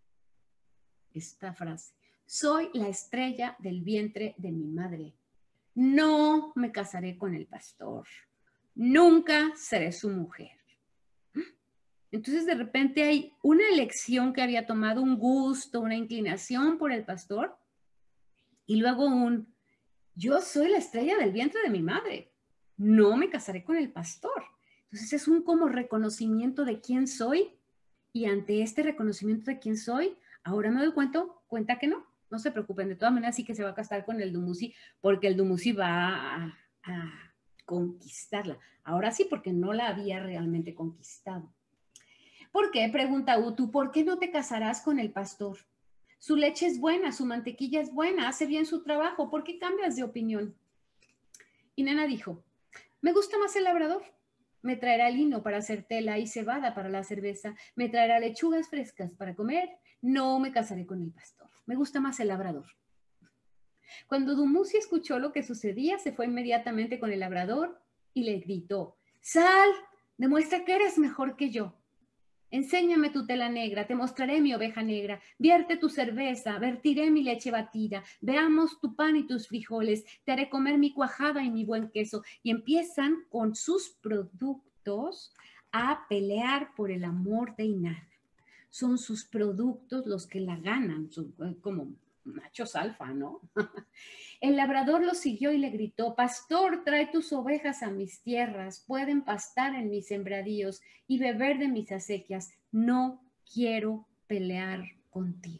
Esta frase. Soy la estrella del vientre de mi madre. No me casaré con el pastor. Nunca seré su mujer. Entonces, de repente hay una elección que había tomado, un gusto, una inclinación por el pastor, y luego un, yo soy la estrella del vientre de mi madre. No me casaré con el pastor. Entonces, es un como reconocimiento de quién soy, y ante este reconocimiento de quién soy, ahora me doy cuenta, cuenta que no. No se preocupen, de todas maneras sí que se va a casar con el Dumuzi, porque el Dumuzi va a, a conquistarla. Ahora sí, porque no la había realmente conquistado. ¿Por qué? Pregunta Utu, ¿por qué no te casarás con el pastor? Su leche es buena, su mantequilla es buena, hace bien su trabajo. ¿Por qué cambias de opinión? Inanna dijo, me gusta más el labrador. Me traerá lino para hacer tela y cebada para la cerveza. Me traerá lechugas frescas para comer. No me casaré con el pastor. Me gusta más el labrador. Cuando Dumuzi escuchó lo que sucedía, se fue inmediatamente con el labrador y le gritó, sal, demuestra que eres mejor que yo. Enséñame tu tela negra, te mostraré mi oveja negra. Vierte tu cerveza, vertiré mi leche batida. Veamos tu pan y tus frijoles. Te haré comer mi cuajada y mi buen queso. Y empiezan con sus productos a pelear por el amor de Inanna. Son sus productos los que la ganan, son como machos alfa, ¿no? El labrador lo siguió y le gritó, pastor, trae tus ovejas a mis tierras, pueden pastar en mis sembradíos y beber de mis acequias. No quiero pelear contigo.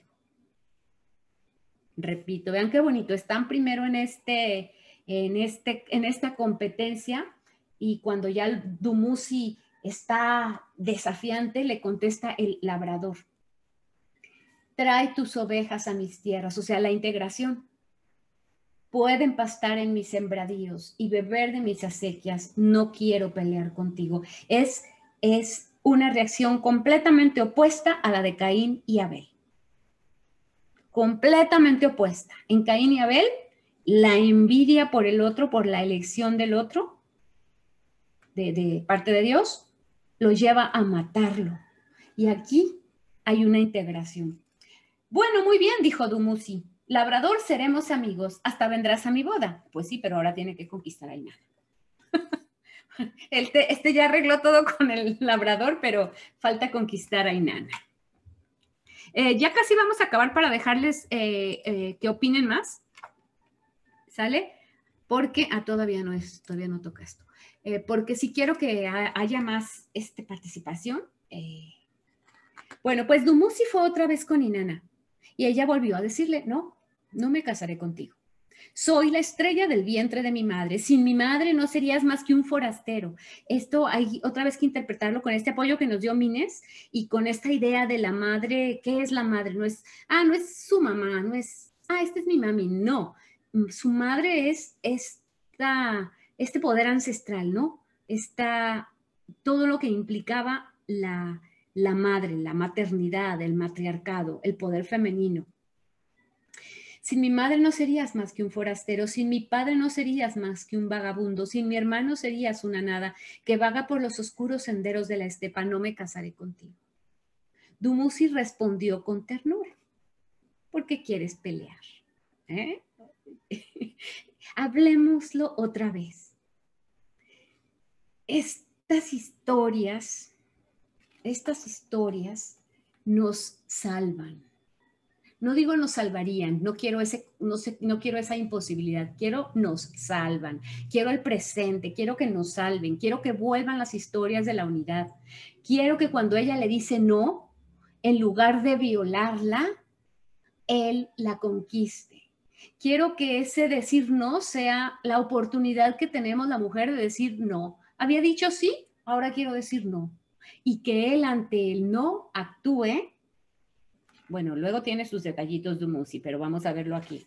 Repito, vean qué bonito, están primero en, este, en, este, en esta competencia y cuando ya el Dumuzi está desafiante, le contesta el labrador. Trae tus ovejas a mis tierras, o sea, la integración. Pueden pastar en mis sembradíos y beber de mis acequias. No quiero pelear contigo. Es, es una reacción completamente opuesta a la de Caín y Abel. Completamente opuesta. En Caín y Abel, la envidia por el otro, por la elección del otro, de, de parte de Dios, lo lleva a matarlo. Y aquí hay una integración. Bueno, muy bien, dijo Dumuzi. Labrador, seremos amigos. Hasta vendrás a mi boda. Pues sí, pero ahora tiene que conquistar a Inanna. Este, este ya arregló todo con el labrador, pero falta conquistar a Inanna. Eh, ya casi vamos a acabar para dejarles eh, eh, que opinen más. ¿Sale? Porque, ah, todavía no es, todavía no toca esto. Eh, porque si quiero que haya más este, participación. Eh, bueno, pues Dumuzi fue otra vez con Inanna. Y ella volvió a decirle, no, no me casaré contigo. Soy la estrella del vientre de mi madre. Sin mi madre no serías más que un forastero. Esto hay otra vez que interpretarlo con este apoyo que nos dio Mines y con esta idea de la madre. ¿Qué es la madre? No es, ah, no es su mamá, no es, ah, esta es mi mami. No, su madre es esta, este poder ancestral, ¿no? Esta, todo lo que implicaba la la madre, la maternidad, el matriarcado, el poder femenino. Sin mi madre no serías más que un forastero, sin mi padre no serías más que un vagabundo, sin mi hermano serías una nada que vaga por los oscuros senderos de la estepa, no me casaré contigo. Dumuzi respondió con ternura, ¿por qué quieres pelear? ¿Eh? Hablemoslo otra vez. Estas historias... Estas historias nos salvan. No digo nos salvarían, no quiero, ese, no, sé, no quiero esa imposibilidad, quiero nos salvan, quiero el presente, quiero que nos salven, quiero que vuelvan las historias de la unidad. Quiero que cuando ella le dice no, en lugar de violarla, él la conquiste. Quiero que ese decir no sea la oportunidad que tenemos la mujer de decir no. Había dicho sí, ahora quiero decir no. Y que él ante el no actúe. Bueno, luego tiene sus detallitos de Dumuzi, pero vamos a verlo aquí.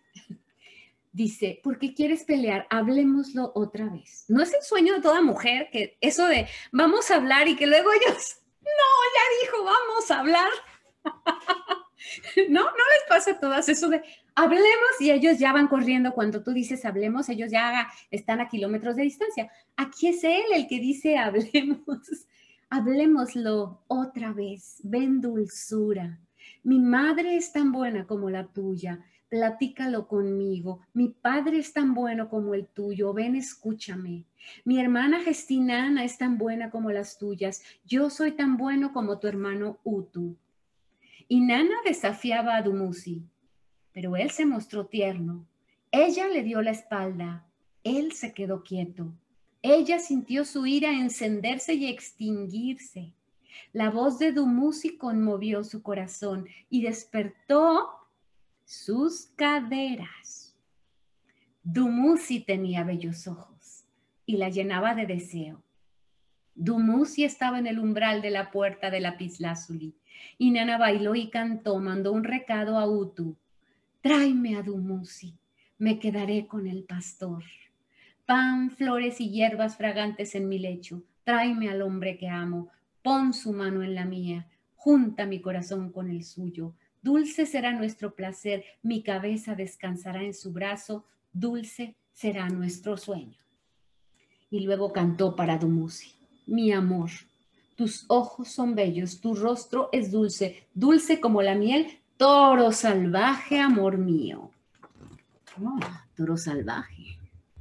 Dice, ¿por qué quieres pelear? Hablemoslo otra vez. ¿No es el sueño de toda mujer que eso de vamos a hablar y que luego ellos, no, ya dijo, vamos a hablar? ¿No? ¿No les pasa a todas eso de hablemos y ellos ya van corriendo? Cuando tú dices hablemos, ellos ya están a kilómetros de distancia. Aquí es él el que dice hablemos. Hablemoslo otra vez. Ven dulzura. Mi madre es tan buena como la tuya. Platícalo conmigo. Mi padre es tan bueno como el tuyo. Ven, escúchame. Mi hermana Gestinana es tan buena como las tuyas. Yo soy tan bueno como tu hermano Utu. Inanna desafiaba a Dumuzi, pero él se mostró tierno. Ella le dio la espalda. Él se quedó quieto. Ella sintió su ira encenderse y extinguirse. La voz de Dumuzi conmovió su corazón y despertó sus caderas. Dumuzi tenía bellos ojos y la llenaba de deseo. Dumuzi estaba en el umbral de la puerta de lapislázuli. Inanna bailó y cantó, mandó un recado a Utu. Tráeme a Dumuzi, me quedaré con el pastor. Pan, flores y hierbas fragantes en mi lecho. Tráeme al hombre que amo. Pon su mano en la mía. Junta mi corazón con el suyo. Dulce será nuestro placer. Mi cabeza descansará en su brazo. Dulce será nuestro sueño. Y luego cantó para Dumuzi. Mi amor, tus ojos son bellos, tu rostro es dulce, dulce como la miel, toro salvaje, amor mío. Oh, toro salvaje.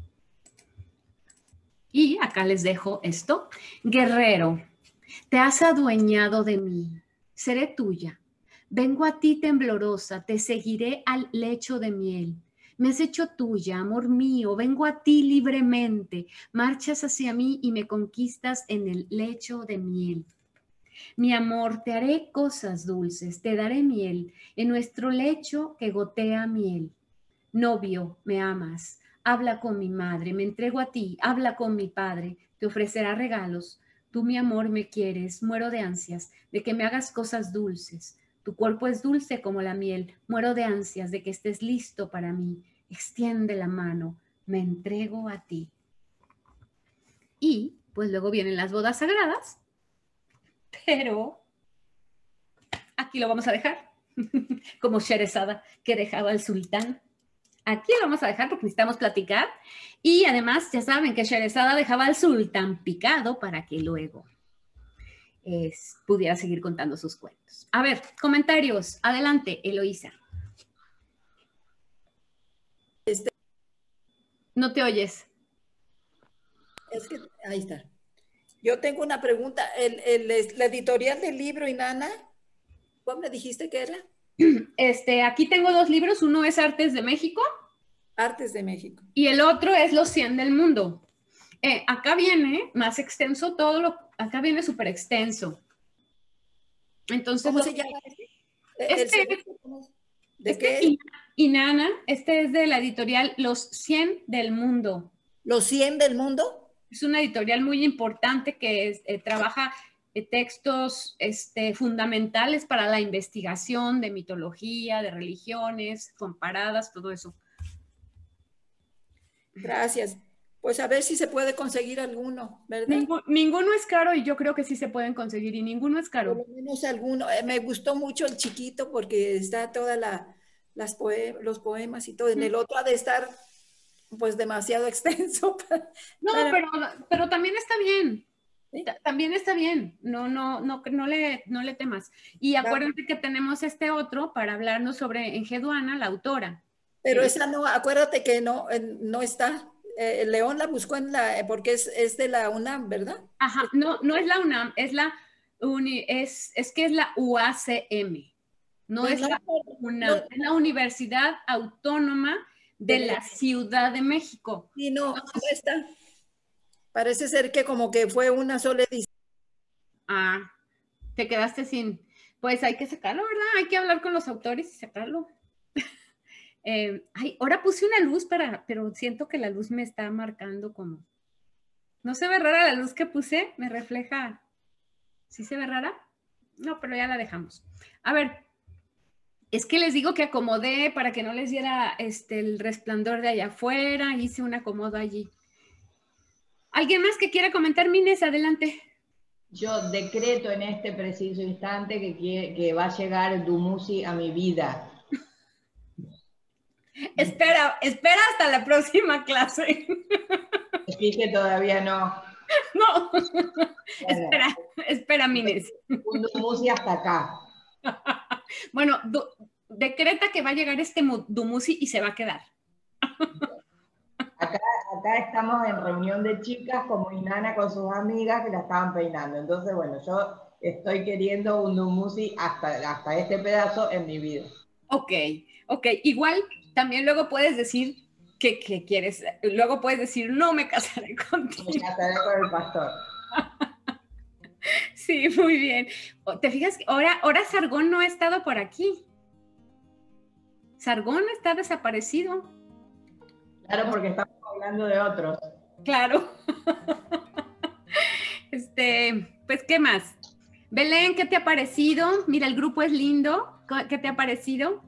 Y acá les dejo esto. Guerrero, te has adueñado de mí, seré tuya. Vengo a ti temblorosa, te seguiré al lecho de miel. Me has hecho tuya, amor mío, vengo a ti libremente. Marchas hacia mí y me conquistas en el lecho de miel. Mi amor, te haré cosas dulces, te daré miel, en nuestro lecho que gotea miel. Novio, me amas, habla con mi madre, me entrego a ti, habla con mi padre, te ofrecerá regalos. Tú, mi amor, me quieres, muero de ansias, de que me hagas cosas dulces. Tu cuerpo es dulce como la miel, muero de ansias de que estés listo para mí. Extiende la mano, me entrego a ti. Y pues luego vienen las bodas sagradas, pero aquí lo vamos a dejar, como Sherezada que dejaba al sultán. Aquí lo vamos a dejar porque necesitamos platicar. Y además ya saben que Sherezada dejaba al sultán picado para que luego es, pudiera seguir contando sus cuentos. A ver, comentarios. Adelante, Eloísa. Este, no te oyes. Es que, ahí está. Yo tengo una pregunta. El, el, la editorial del libro, Inanna, ¿cómo me dijiste que era? Este, aquí tengo dos libros. Uno es Artes de México. Artes de México. Y el otro es Los cien del mundo. Eh, acá viene más extenso todo lo... Acá viene súper extenso. Entonces, ¿Cómo lo, se llama? Este, el, ¿De este qué? Inanna, este es de la editorial Los cien del mundo. ¿Los cien del mundo? Es una editorial muy importante que es, eh, trabaja eh, textos este, fundamentales para la investigación de mitología, de religiones, comparadas, todo eso. Gracias. Pues a ver si se puede conseguir alguno, ¿verdad? Ningún, ninguno es caro y yo creo que sí se pueden conseguir y ninguno es caro. Por lo menos alguno. Eh, me gustó mucho el chiquito porque está toda la, las poe los poemas y todo. En el otro ha de estar pues demasiado extenso. Para, no, para... Pero, pero también está bien. ¿Sí? También está bien. No, no, no, no, le, no le temas. Y acuérdate que tenemos este otro para hablarnos sobre Enheduanna, la autora. Pero ¿sí? Esa no, acuérdate que no, no está. Eh, León la buscó en la, porque es, es de la UNAM, ¿verdad? Ajá, no, no es la UNAM, es la uni, es, es que es la U A C M, no pues es no, la UNAM, no, es la Universidad Autónoma de, de la México. Ciudad de México. Sí, no, Entonces, no está. Parece ser que como que fue una sola edición. Ah, te quedaste sin, pues hay que sacarlo, ¿verdad? Hay que hablar con los autores y sacarlo. Eh, ay, ahora puse una luz para, pero siento que la luz me está marcando como... ¿No se ve rara la luz que puse? ¿Me refleja? ¿Sí se ve rara? No, pero ya la dejamos. A ver, es que les digo que acomodé para que no les diera este, el resplandor de allá afuera. Hice un acomodo allí. ¿Alguien más que quiera comentar, Mines? Adelante. Yo decreto en este preciso instante que, que, que va a llegar Dumuzi a mi vida. Espera, espera hasta la próxima clase. Dije todavía no. No. Bueno, espera, espera, Mines. Un Dumuzi hasta acá. Bueno, du, decreta que va a llegar este Dumuzi y se va a quedar. Acá, acá estamos en reunión de chicas como Inana con sus amigas que la estaban peinando. Entonces, bueno, yo estoy queriendo un Dumuzi hasta, hasta este pedazo en mi vida. Ok, ok. Igual también luego puedes decir que, que quieres, luego puedes decir, no me casaré contigo. Me casaré con el pastor. Sí, muy bien. ¿Te fijas que ahora, ahora Sargón no ha estado por aquí? Sargón está desaparecido. Claro, porque estamos hablando de otros. Claro. Este, pues, ¿qué más? Belén, ¿qué te ha parecido? Mira, el grupo es lindo. ¿Qué te ha parecido?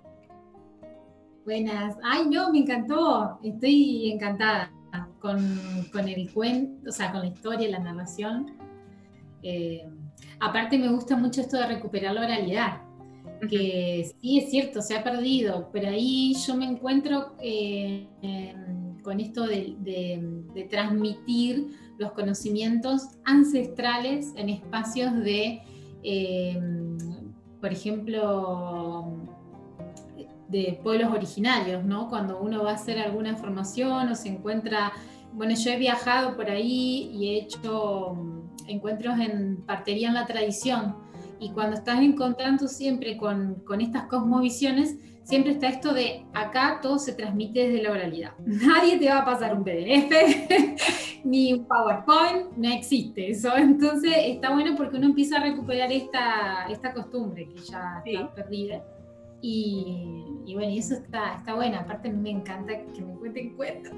Buenas. Ay, no, me encantó. Estoy encantada con, con el cuento, o sea, con la historia, la narración. Eh, aparte me gusta mucho esto de recuperar la oralidad, que sí es cierto, se ha perdido, pero ahí yo me encuentro eh, eh, con esto de, de, de transmitir los conocimientos ancestrales en espacios de, eh, por ejemplo, de pueblos originarios, ¿no? Cuando uno va a hacer alguna formación o se encuentra, bueno, yo he viajado por ahí y he hecho encuentros en partería en la tradición, y cuando estás encontrando siempre con, con estas cosmovisiones, siempre está esto de acá todo se transmite desde la oralidad. Nadie te va a pasar un P D F ni un PowerPoint, no existe eso. Entonces está bueno porque uno empieza a recuperar esta, esta costumbre que ya sí. está perdida. Y, y bueno, y eso está, está bueno. Aparte a mí me encanta que me cuenten cuentos.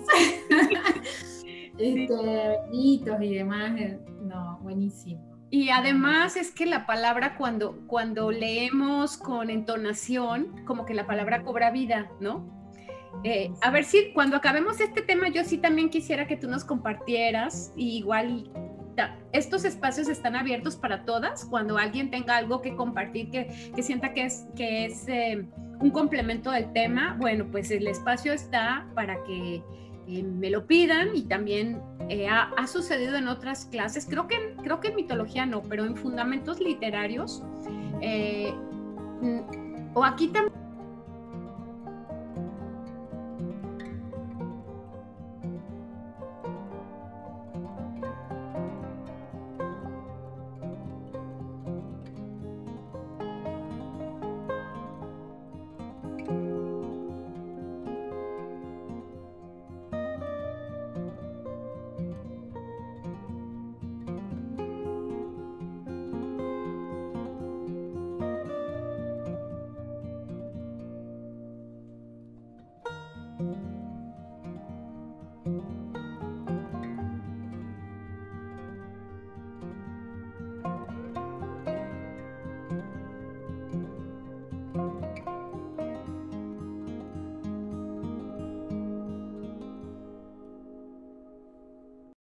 este, mitos y demás. No, buenísimo. Y además es que la palabra cuando, cuando leemos con entonación, como que la palabra cobra vida, ¿no? Eh, a ver si cuando acabemos este tema yo sí también quisiera que tú nos compartieras, y igual estos espacios están abiertos para todas, cuando alguien tenga algo que compartir, que, que sienta que es, que es eh, un complemento del tema, bueno, pues el espacio está para que eh, me lo pidan. Y también eh, ha, ha sucedido en otras clases, creo que, creo que en mitología no, pero en fundamentos literarios, eh, o aquí también